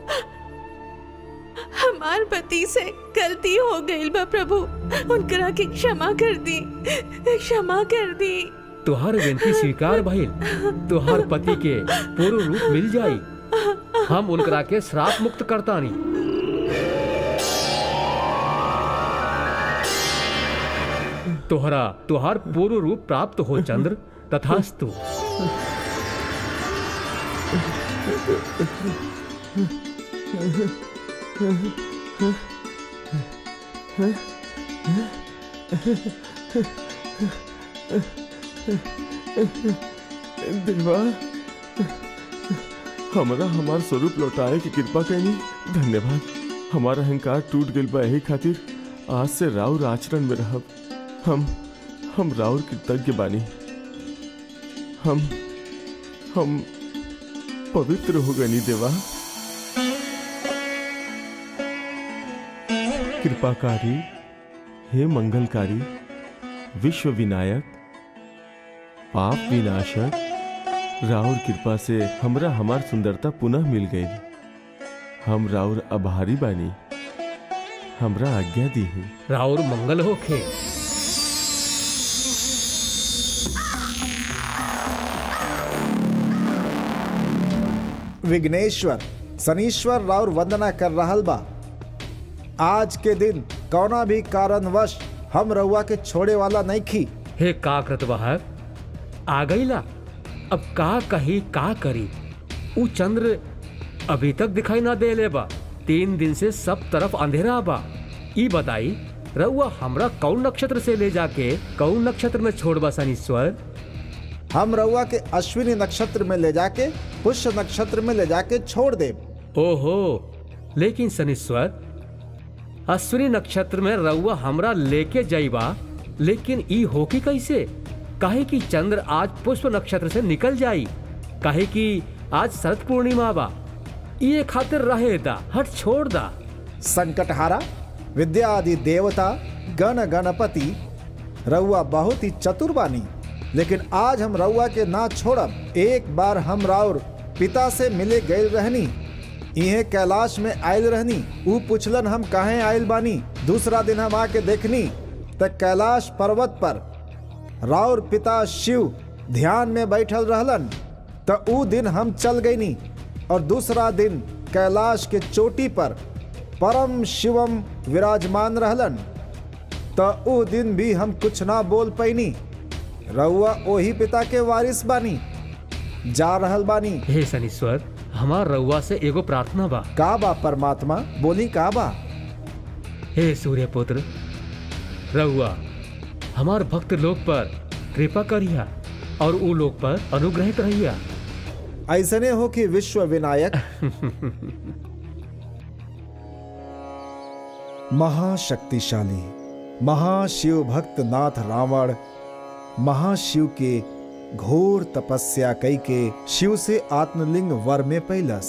हमार पति से गलती हो गई बा प्रभु, उनकरा के क्षमा कर दी, क्षमा कर दी। तुहार विनती स्वीकार भइल। तुहार पति के पूर्ण रूप मिल जाई। हम उनकरा के श्राप मुक्त करतानी। तुहार पूर्ण रूप प्राप्त हो चंद्र, तथास्तु। देवा, हमारा हमार स्वरूप लौटाए की कृपा करनी। धन्यवाद। हमारा अहंकार टूट गइल बा, यही खातिर आज से राउर आचरण में रहब। हम राउर कृतज्ञ बानी। हम पवित्र हो गनी देवा। कृपाकारी, हे मंगलकारी, विश्व विनायक, पाप विनाशक, राउर कृपा से हमरा हमार सुंदरता पुनः मिल गई। हम राउर आभारी बानी, हमरा आज्ञा दी है। राउर मंगल होखे। विघ्नेश्वर शनीश्वर राउर वंदना कर रहल बा। आज के दिन कौना भी कारणवश हम रउआ के छोड़े वाला नहीं खी। हे काकृतवाहक, आ गईला। अब का कही का करी। ऊ चंद्र अभी तक दिखाई ना दे ले बा। 3 दिन से सब तरफ अंधेरा बा। ई बताई रउआ हमरा कौन नक्षत्र से ले जाके कौन नक्षत्र में छोड़बा शनीश्वर? हम रउआ के अश्विनी नक्षत्र में ले जाके पुष्य नक्षत्र में ले जाके छोड़ दे। ओहो, लेकिन शनीश्वर, अश्विनी नक्षत्र में रउआ हमरा लेके जाइबा, लेकिन ई होकी कैसे? काहे कि चंद्र आज पुष्प नक्षत्र से निकल जाई। काहे कि आज शरद पूर्णिमा बा। ये खातिर रहे दा, हट छोड़ दा। संकटहारा, विद्या आदि देवता, गण गणपति, रउआ बहुत ही चतुर बानी, लेकिन आज हम रउआ के ना छोड़ब। एक बार हम राउर पिता से मिले गए रहनी, इहे कैलाश में आयल रहनी। ऊ पुछलन हम काहे आयल बानी। दूसरा दिन हम आके देखनी त कैलाश पर्वत पर राउर पिता शिव ध्यान में बैठल रहलन। त ऊ दिन हम चल गईनी और दूसरा दिन कैलाश के चोटी पर परम शिवम विराजमान रहलन। त ऊ दिन भी हम कुछ ना बोल पैनी। रउआ ओही पिता के वारिस बानी, जा रहल बानी। हे शनीश्वर, हमार रउआ से एगो प्रार्थना बा। का बा परमात्मा, बोली का बा? हे सूर्य पुत्र, रउआ हमार भक्त लोग पर कृपा करिया और ऊ लोग पर अनुग्रहित रहिया। ऐसने हो कि विश्व विनायक महाशक्तिशाली महाशिव भक्त नाथ रावण महाशिव के घोर तपस्या कई के शिव से आत्मलिंग वर में पैलस।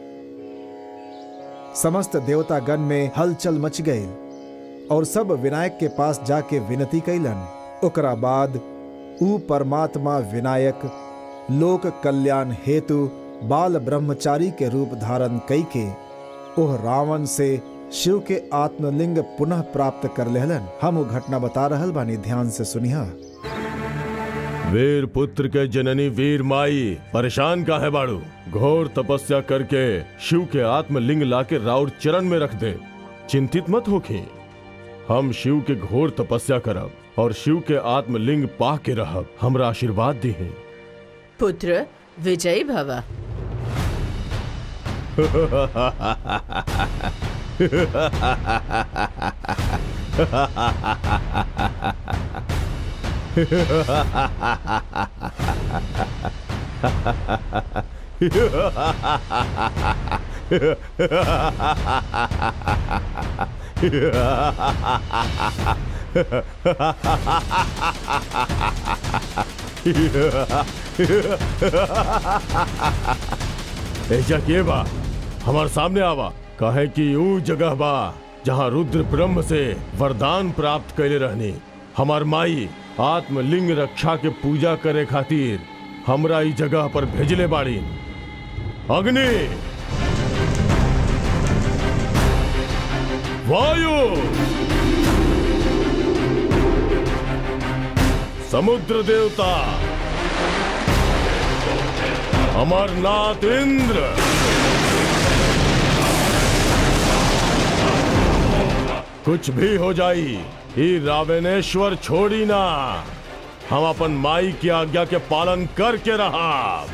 समस्त देवता गण में हलचल मच गई और सब विनायक के पास जाके विनती कैलन। ओकरा बाद ऊ परमात्मा विनायक लोक कल्याण हेतु बाल ब्रह्मचारी के रूप धारण कई के ओह रावण से शिव के आत्मलिंग पुनः प्राप्त कर लेहलन। हम वो घटना बता रहल बानी, ध्यान से सुनिया। वीर पुत्र के जननी वीर माई परेशान का है बाड़ू? घोर तपस्या करके शिव के आत्मलिंग लाके राउर चरण में रख दे। चिंतित मत होखी, हम शिव के घोर तपस्या करब और शिव के आत्मलिंग पा के रहब। हमरा आशीर्वाद दी है। पुत्र विजयी भव। ऐजा के बा हमार सामने आवा। कहे कि ऊ जगह बा जहाँ रुद्र ब्रह्म से वरदान प्राप्त कैले रहनी। हमार माई आत्मलिंग रक्षा के पूजा करे खातिर हमरा ई जगह पर भेजले बाड़ी। अग्नि, वायु, समुद्र देवता, अमरनाथ इंद्र, कुछ भी हो जाई, ई रावणेश्वर छोड़ी ना। हम अपन माई की आज्ञा के पालन करके रहा।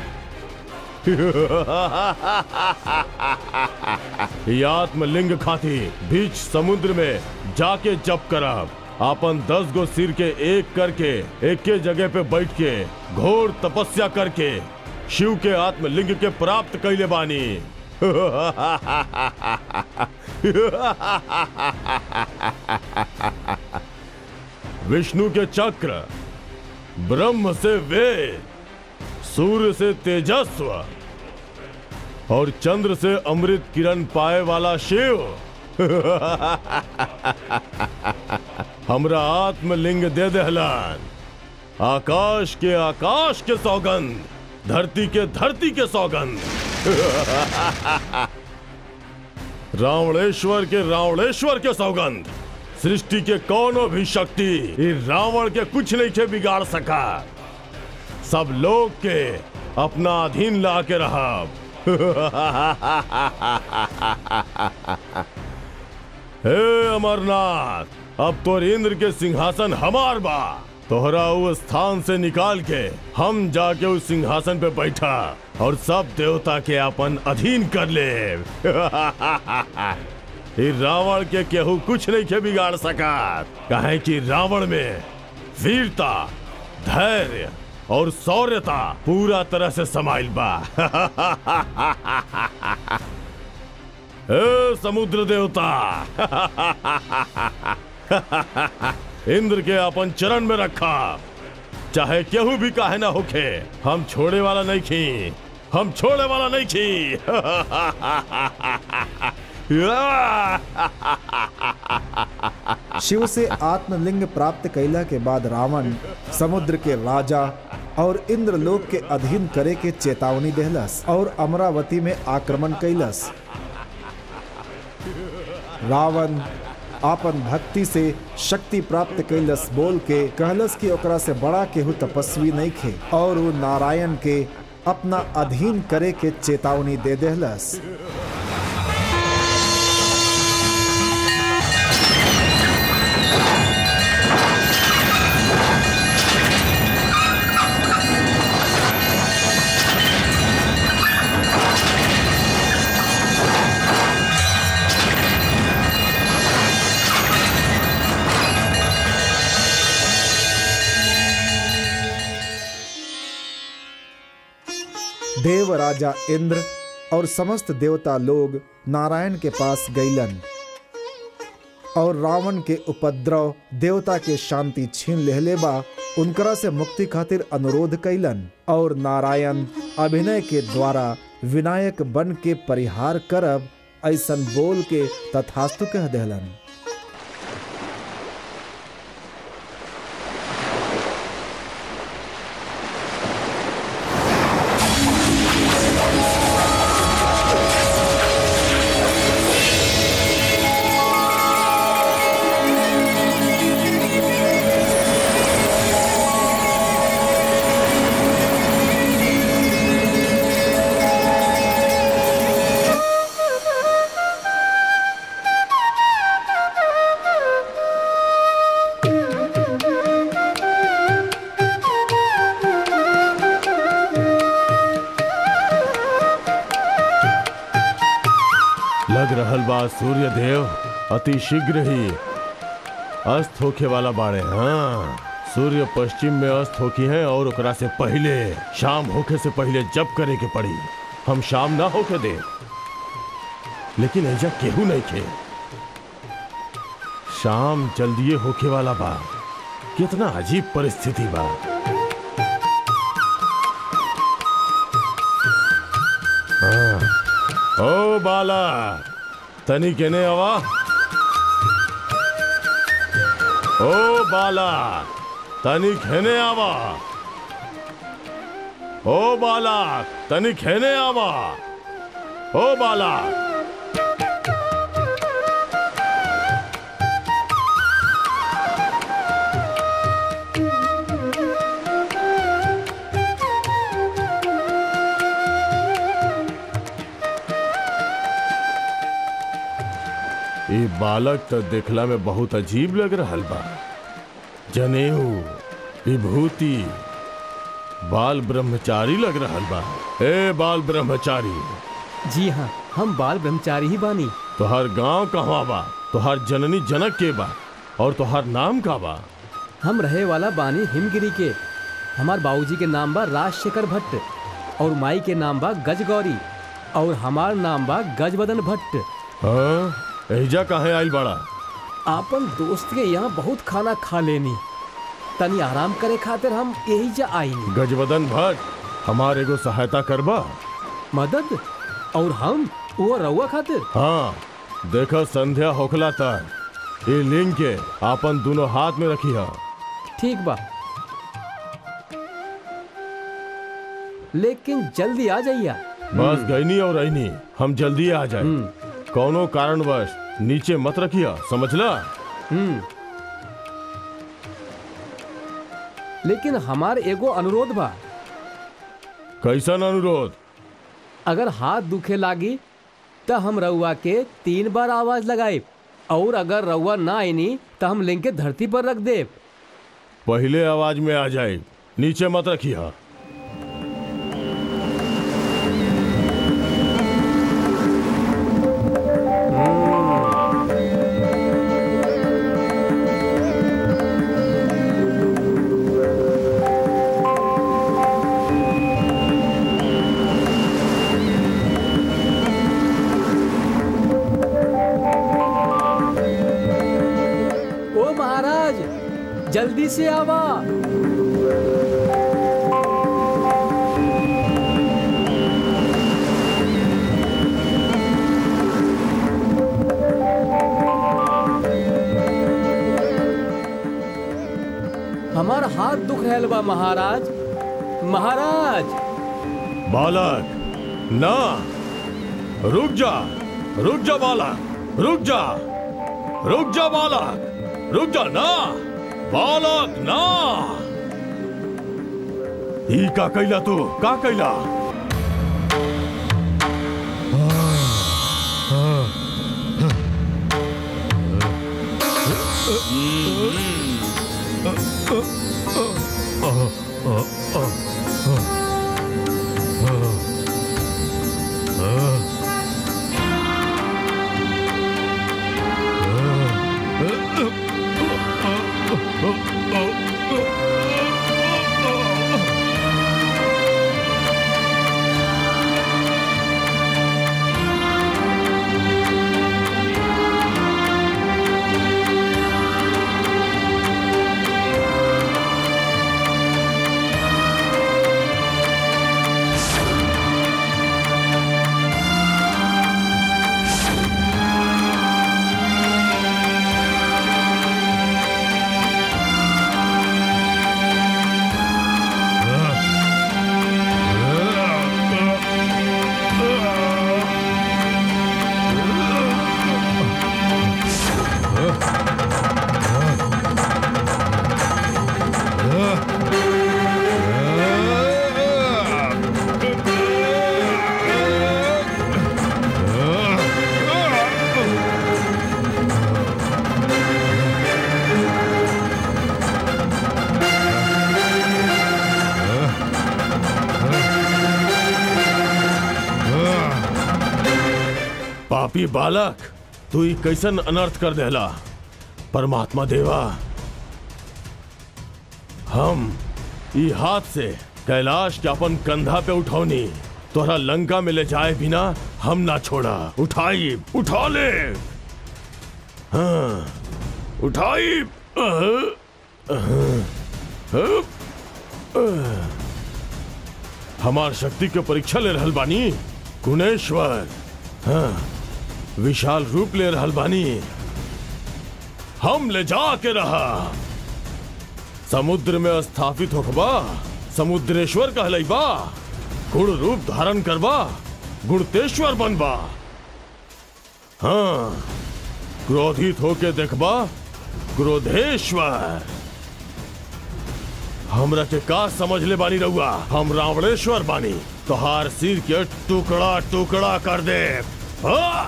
आत्मलिंग खाती बीच समुद्र में जाके जप करब। अपन 10 गो सिर के एक करके एक जगह पे बैठ के घोर तपस्या करके शिव के आत्मलिंग के प्राप्त कैले बानी। विष्णु के चक्र, ब्रह्म से वेद, सूर्य से तेजस्व और चंद्र से अमृत किरण पाए वाला शिव हमरा आत्मलिंग दे देहलन, आकाश के सौगंध, धरती के सौगंध। रावणेश्वर के सौगंध। सृष्टि के कोनो भी शक्ति इस रावण के कुछ नहीं के बिगाड़ सका। सब लोग के अपना अधीन ला के रहा। हे अमरनाथ, अब तो इंद्र के सिंहासन हमार बा। तोहरा उस स्थान से निकाल के हम जाके उस सिंहासन पे बैठा और सब देवता के अपन अधीन कर ले। रावण के केहू कुछ नहीं के बिगाड़ सका, काहे कि रावण में वीरता, धैर्य और शौर्यता पूरा तरह से समाइल बा। ए समुद्र देवता, इंद्र के अपन चरण में रखा, चाहे केहू भी काहे ना होखे, हम छोड़े वाला नहीं खी। शिव से आत्मलिंग प्राप्त कैला के बाद रावण समुद्र के राजा और इंद्रलोक के अधीन करे के चेतावनी देहलस और अमरावती में आक्रमण कैलस। रावण आपन भक्ति से शक्ति प्राप्त कैलस बोल के कहलस कि ओकरा से बड़ा केहू तपस्वी नहीं खे, और वो नारायण के अपना अधीन करे के चेतावनी दे देहलस। देव राजा इंद्र और समस्त देवता लोग नारायण के पास गईलन और रावण के उपद्रव, देवता के शांति छीन लेहले बा, उनकरा से मुक्ति खातिर अनुरोध कैलन और नारायण अभिनय के द्वारा विनायक बन के परिहार करब ऐसन बोल के तथास्तु कह देहलन। लग रहल बा सूर्य देव अति शीघ्र ही अस्त होखे वाला बाड़े। हाँ, सूर्य पश्चिम में अस्त होकी है और ओकरा से पहले शाम होखे से पहले जप करे के पड़ी। हम शाम ना होके दे, लेकिन ऐजा केहू नहीं खे। शाम जल्दिए होखे वाला बा। कितना अजीब परिस्थिति बा। हाँ। ओ बाला, तनी केने आवा। ओ बाला, तनी खेने आवा। ओ बाला, तनी खेने आवा। ओ बाला। ये बालक तो देखला में बहुत अजीब लग रहा बा। जनेऊ, विभूति, बाल ब्रह्मचारी लग रहा बा। ए बाल ब्रह्मचारी। जी हाँ, हम बाल ब्रह्मचारी ही बानी। तोहर गांव कहाँ बा? तोहर जननी जनक के बा? और तोहर नाम का बा? हम रहे वाला बानी हिमगिरी के। हमार बाबूजी के नाम बा राजशेखर भट्ट और माई के नाम बा गजगौरी और हमार नाम बा गजवदन भट्ट। हाँ, एहिजा काहे आइल बड़ा? आपन दोस्त के यहाँ बहुत खाना खा लेनी, तनी आराम करे खातिर हम एहिजा आईनी। गजवदन भट्ट, हमारे एगो सहायता करबा? मदद? और हम वो रउआ खातिर? हाँ, देखो संध्या होखला तक ये लिंग के आपन दोनों हाथ में रखी है। ठीक बा, लेकिन जल्दी आ जाइया। बस गईनी और रहीनी, हम जल्दी आ जाए। कौनो कारणवश नीचे मत रखिया, समझला? लेकिन हमार एगो अनुरोध बा। कैसन अनुरोध? अगर हाथ दुखे लागी तो हम रउआ के 3 बार आवाज लगाए, और अगर रउआ ना आईनी तो हम लिंग के धरती पर रख दे। पहले आवाज में आ जाए, नीचे मत रखिया। जल्दी से आवा। हमार हाथ दुख रहल बा महाराज। महाराज। बालक ना, रुक जा, रुक जा बालक, रुक जा, रुक जा बालक, रुक जा ना बालक ना। ई का कैला तू, का कैला? पापी बालक, तू ही कैसन अनर्थ कर देला। परमात्मा देवा, हम ई हाथ से कैलाश के अपन कंधा पे उठौनी, तोहरा लंका में ले जाए बिना हम ना छोड़ा। उठाई, उठा ले। हाँ, उठाई। हमार शक्ति के परीक्षा ले रहल बानी गुणेश्वर। हाँ, विशाल रूप ले रहल बानी। हम ले जा के रहा समुद्र में स्थापित होखबा, समुद्रेश्वर कहलैबा। गुण रूप धारण करबा, गुणतेश्वर बनबा। हाँ, क्रोधित होके देखबा, क्रोधेश्वर। हमरा के का समझ ले बानी रहुआ? हम रावणेश्वर बानी, तोहार सिर के टुकड़ा टुकड़ा कर दे। हाँ?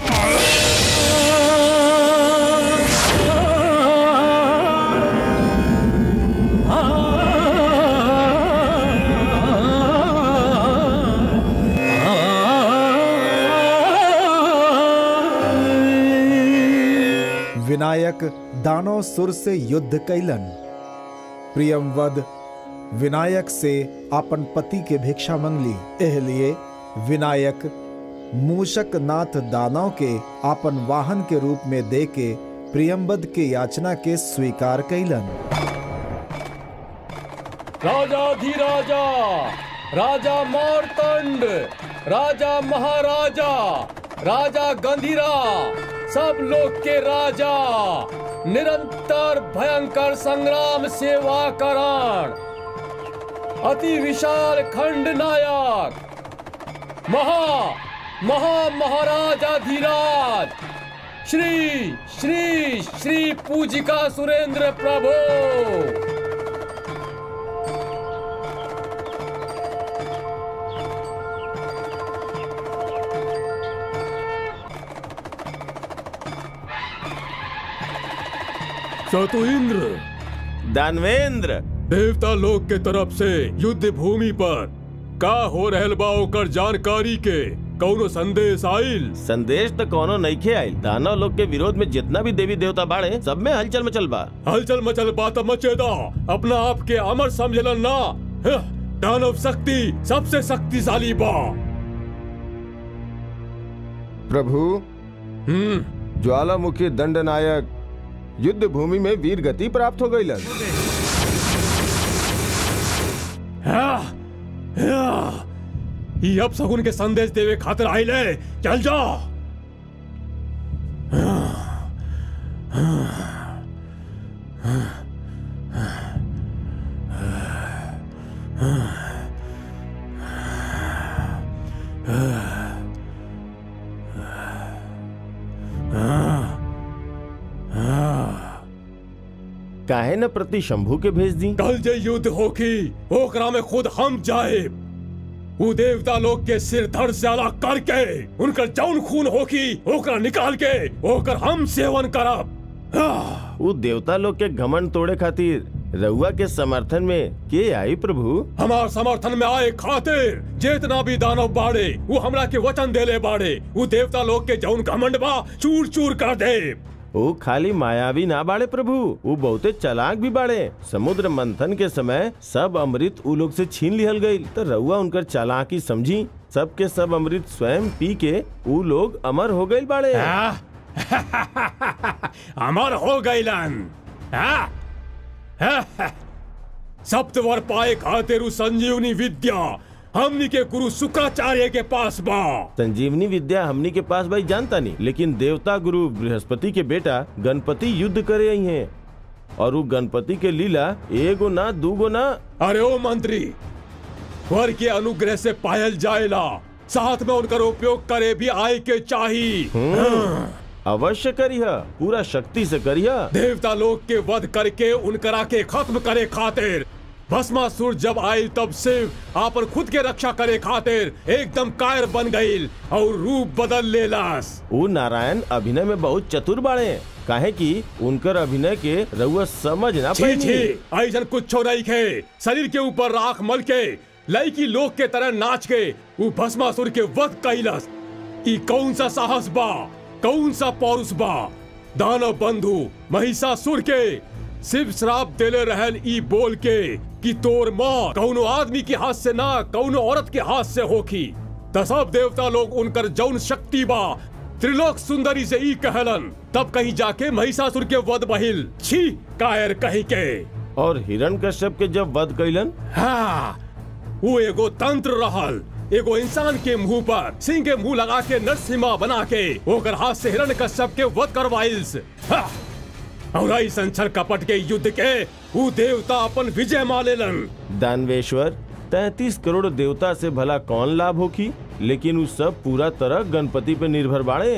विनायक दानवसुर से युद्ध कैलन। प्रियमवद विनायक से अपन पति के भिक्षा मंगली। एह लिए विनायक मूषक नाथ दानव के अपन वाहन के रूप में दे के प्रियमवद के याचना के स्वीकार कैलन। राजा धीराजा, राजा मार्तंड, राजा महाराजा, राजा गंधीरा, सब लोग के राजा, निरंतर भयंकर संग्राम सेवा करण, अति विशाल खंड नायक, महाराजाधिराज श्री श्री श्री पूजिका सुरेंद्र प्रभु। सतुइंद्र, दानवेंद्र, देवता लोक के तरफ से युद्ध भूमि पर का हो रहल बा ओकर जानकारी के कौनो संदेश आइल? संदेश तो कोनो नइखे आइल। दानव लोग के विरोध में जितना भी देवी देवता बाड़े सब में हलचल मचल बा। हलचल मचल बा त मचेदा, अपना आप के अमर समझलन ना। दानव शक्ति सबसे शक्तिशाली बा। प्रभु, ज्वालामुखी दंडनायक युद्ध भूमि में वीर गति प्राप्त हो गई। अब सगुन के संदेश देवे खातिर आइले, चल जा। काहे न प्रति शंभू के भेज दी। कल जे युद्ध होगी ओकरा में खुद हम जाए, वो देवता लोग के सिर धड़ से अलग करके उनकर जौन खून होगी ओकरा निकाल के ओकर हम सेवन करब। वो देवता लोग के घमंड तोड़े खातिर रउआ के समर्थन में के आई प्रभु? हमार समर्थन में आए खातिर जितना भी दानव बाड़े वो हमरा के वचन देले बाड़े, वो देवता लोग के जौन घमंड बा चूर चूर कर दे। वो खाली मायावी ना बाड़े प्रभु, वो बहुते चालाक भी बाड़े। समुद्र मंथन के समय सब अमृत उ लोग से छीन लिहल गई, तो रउआ उनकर चालाकी समझी सब के सब अमृत स्वयं पी के उ लोग अमर हो गई बाड़े। अमर हो गईलन। सप्तवर पाए खातिर संजीवनी विद्या हमनी के गुरु शुक्राचार्य के पास बा। संजीवनी विद्या हमनी के पास भाई जानता नहीं, लेकिन देवता गुरु बृहस्पति के बेटा गणपति युद्ध करे आई हैं, और वो गणपति के लीला एगो ना दूगो ना। अरे ओ मंत्री, वर के अनुग्रह से पायल जाएला, साथ में उनका उपयोग करे भी आए के चाहिए। अवश्य करिया, पूरा शक्ति से करिया। देवता लोग के वध करके उनकरा के खत्म करे खातिर भस्मासुर जब आये तब से आपन खुद के रक्षा करे खातिर एकदम कायर बन गई और रूप बदल लेलास। वो नारायण अभिनय में बहुत चतुर बाड़े, काहे कि उनकर अभिनय के रउआ समझ ना पाई। ऐसा कुछ नहीं खे, शरीर के ऊपर राख मल के लड़की लोग के तरह नाच के वो भस्मासुर के वध कैलस। ई कौन सा साहस बा, कौन सा पौरुष बा? दानव बंधु महिषासुर के शिव श्राप देले रहल ई बोल के कि तोर माँ कौनो आदमी के हाथ से ना कौनो औरत के हाथ से होखी। त सब देवता लोग उनकर जौन शक्ति बा त्रिलोक सुंदरी से ई कहलन, तब कहीं जाके महिषासुर के वध बहिल। छी कायर कहीं के। और हिरण्यकश्यप के जब वध कैलन, हाँ, वो एगो तंत्र रहल, एगो इंसान के मुंह पर सिंह के मुंह लगा के नरसिम्हा बना के ओकर हाथ से हिरण्यकश्यप के वध करवाइल्स। और ऐसन छल कपट के युद्ध के वो देवता अपन विजय मालेलन। दानवेश्वर, 33 करोड़ देवता से भला कौन लाभ होखी, लेकिन वो सब पूरा तरह गणपति पे निर्भर बाड़े।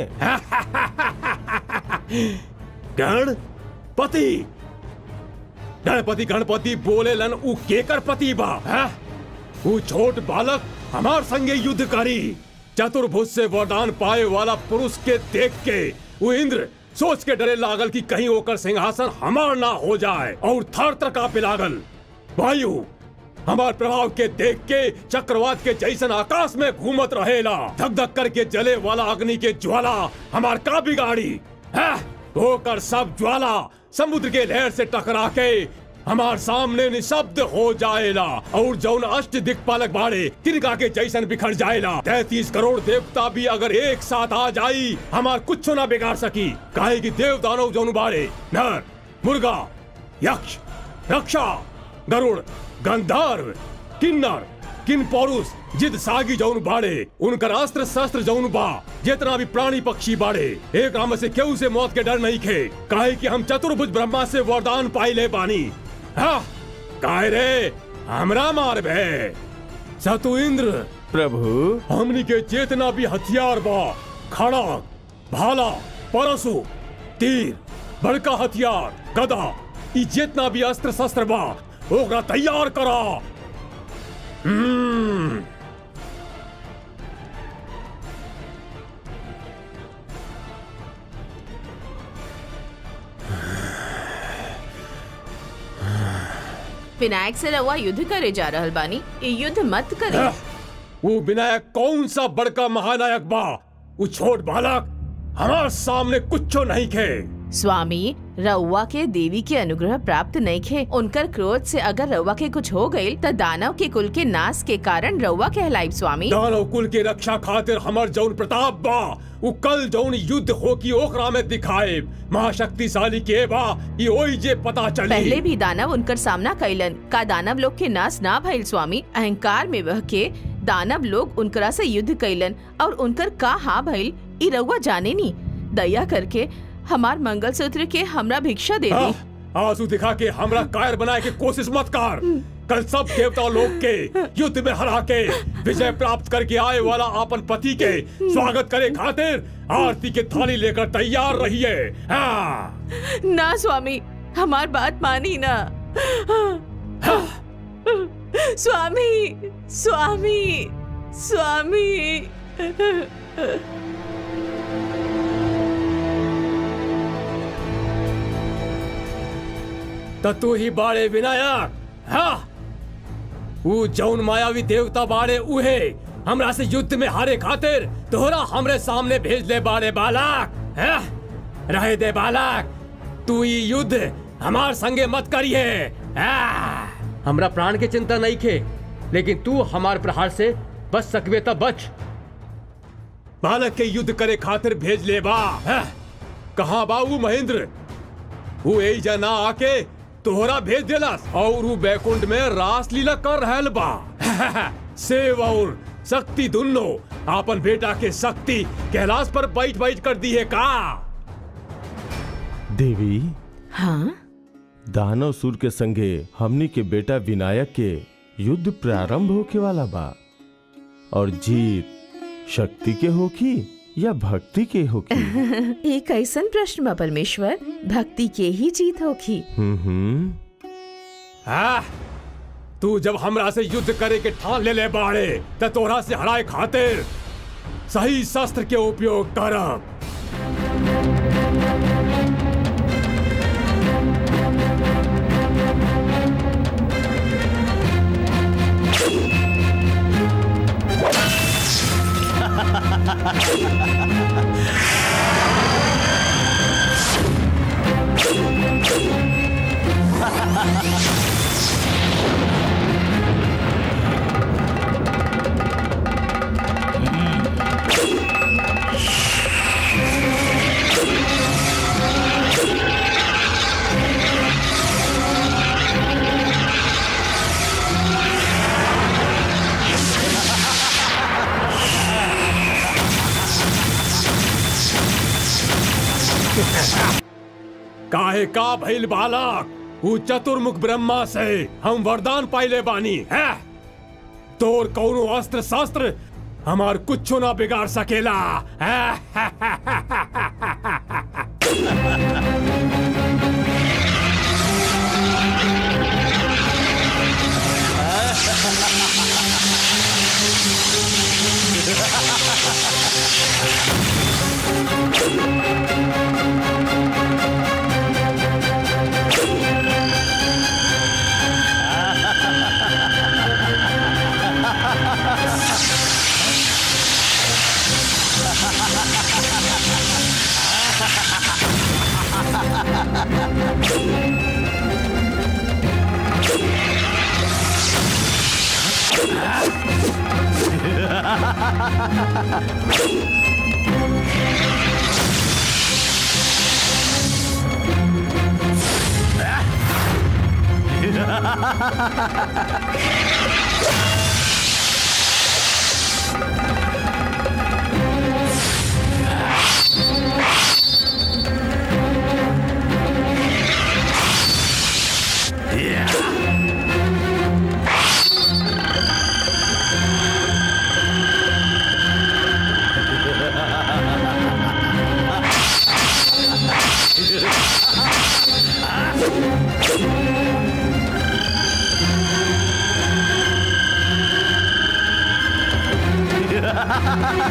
गणपति गणपति गणपति बोलेलन, उ केकर पति बा? वो छोट बालक हमार संगे युद्ध करी। चतुर्भुज से वरदान पाए वाला पुरुष के देख के वो इंद्र सोच के डरे लागल कि कहीं ओकर सिंहासन हमार ना हो जाए, और थर थर कांपे लागल। वायु हमार प्रभाव के देख के चक्रवात के जैसन आकाश में घूमत रहेला, धक धक करके जले वाला अग्नि के ज्वाला हमार का बिगाड़ी। ओकर सब ज्वाला समुद्र के लहर से टकरा के हमार सामने निशब्द हो जाएला, और जौन अष्ट दिक्पालक बाड़े तिनका के जैसन बिखर जाएला। 33 करोड़ देवता भी अगर एक साथ आ जाई हमार कुछ ना बिगाड़ सकी, काहे कि देव दानव जौन बाड़े नर मुर्गा यक्ष रक्षा गरुड़ गंधर्व किन्नर किन पौरुष जिद सागी जौन बाड़े उनकर अस्त्र शस्त्र जौन बा जितना भी प्राणी पक्षी बाड़े एक राम से केहू से मौत के डर नहीं खे काहे कि हम चतुर्भुज ब्रह्मा से वरदान पाई ले बानी। हाँ काहे रे हमरा मार बे सतु इंद्र प्रभु हमनी के चेतना भी हथियार बा खड़ग भाला परशु तीर बड़का हथियार गदा ई जितना भी अस्त्र शस्त्र बा ओकरा तैयार करा। विनायक से रउआ युद्ध करे जा रहल बानी, ये युद्ध मत करे। वो विनायक कौन सा बड़का महानायक बा? वो छोट बालक हमारे सामने कुछो नहीं खे। स्वामी रउआ के देवी के अनुग्रह प्राप्त नहीं खे, उनकर क्रोध से अगर रउआ के कुछ हो गई तो दानव के कुल के नाश के कारण रउआ कहलाइब स्वामी। दानव कुल के रक्षा खातिर हमार जौन प्रताप बा वो कल जौन युद्ध हो की ओकरा में दिखाए महाशक्तिशाली के बा ये ओई जे पता चली। पहले भी दानव उनकर सामना कैलन, का दानव लोग के नाश ना भइल स्वामी? अहंकार में बह के दानव लोग उनकरा से युद्ध कैलन और उनकर का हा भइल ई रउआ जाने नी। दया करके हमार मंगलसूत्र के हमरा भिक्षा दे दी। आंसू दिखा के हमरा कायर बनाए के कोशिश मत कर। कल सब देवता लोग के युद्ध में हरा के विजय प्राप्त करके आए वाला अपन पति के स्वागत करे खातिर आरती के थाली लेकर तैयार रहिए। ना स्वामी हमार बात मानी ना। स्वामी स्वामी स्वामी तू ही बाड़े विनायक। हाँ वो जौन मायावी देवता बाड़े उहे हमरा से युद्ध में हारे खातिर तोहरा हमरे सामने भेज ले बाड़े बालक। रहे दे बालक, तू ये युद्ध हमार संगे मत करिए। हमरा प्राण के चिंता नहीं खे, लेकिन तू हमार प्रहार से बच सकवे तब बच। बालक के युद्ध करे खातिर भेज ले बा। कहाँ बाबू महेंद्र? वो एजा ना आके तोहरा भेज देलस और वो बैकुंठ में रास लीला कर रहल बा। सेव और शक्ति दुन्नो आपन बेटा के शक्ति कैलाश पर बैठ बैठ कर दी है का? देवी हाँ दानवसुर के संगे हमनी के बेटा विनायक के युद्ध प्रारंभ होके वाला बा और जीत शक्ति के होकी या भक्ति के होकी? एक ऐसन प्रश्न बा परमेश्वर, भक्ति के ही जीत होकी। तू जब हमरा से युद्ध करे के ठान ले बाड़े त तोहरा से हराए खातिर सही शस्त्र के उपयोग करब। काहे का भइल बालक? वो चतुर्मुख ब्रह्मा से हम वरदान पाइले बानी है। तोर कौनो अस्त्र शस्त्र हमार कुछ ना बिगाड़ सकेला।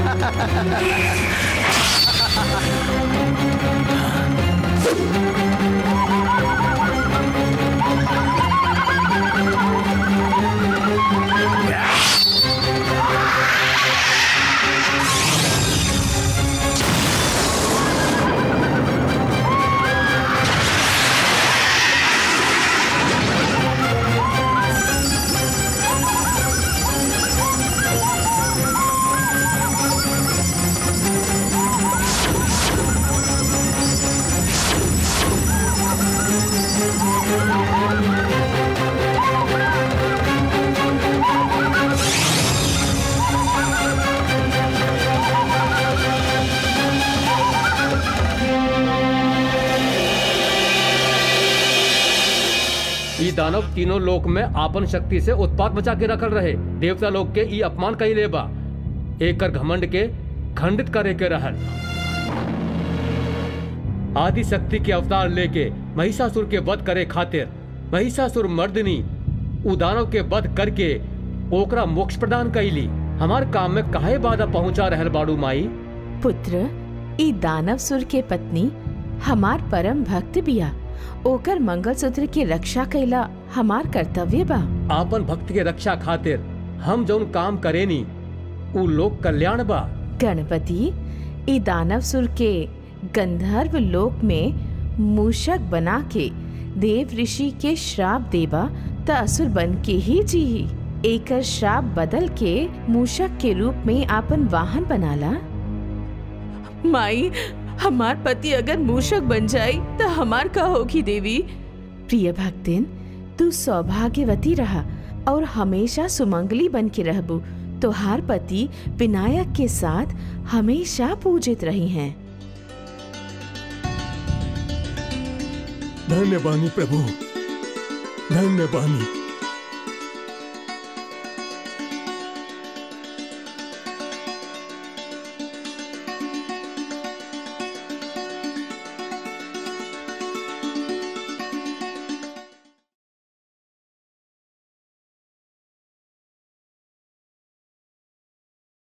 ई दानव तीनों लोक में आपन शक्ति से उत्पात बचा के रखल रहे। देवता लोग के ई अपमान कई लेबा, एकर घमंड के खंडित करे के रहल। आदि शक्ति के अवतार लेके महिषासुर के वध करे खातिर महिषासुर मर्दिनी उ दानव के वध करके ओकरा मोक्ष प्रदान कैली। हमार काम में काहे बाधा पहुंचा रहल बाड़ू माई? पुत्र, ई दानव सुर के पत्नी हमार परम भक्त बिया। ओकर मंगलसूत्र की रक्षा कैला हमार कर्तव्य बा। आपन भक्त के रक्षा खातिर हम जौन काम करेनी उ लोक कल्याण बा। गणपति, ई दानव सुर के गंधर्व लोक में मूषक बना के देव ऋषि के श्राप देबा त असुर बन के ही जी। एकर श्राप बदल के मूषक के रूप में आपन वाहन बनाला। माई, हमार पति अगर मूषक बन जाए तो हमार का होगी देवी? प्रिय भक्तिन, तू सौभाग्यवती रहा और हमेशा सुमंगली बन के रहबू। तोहार पति विनायक के साथ हमेशा पूजित रही हैं। धन्य बानी प्रभु, धन्य बानी।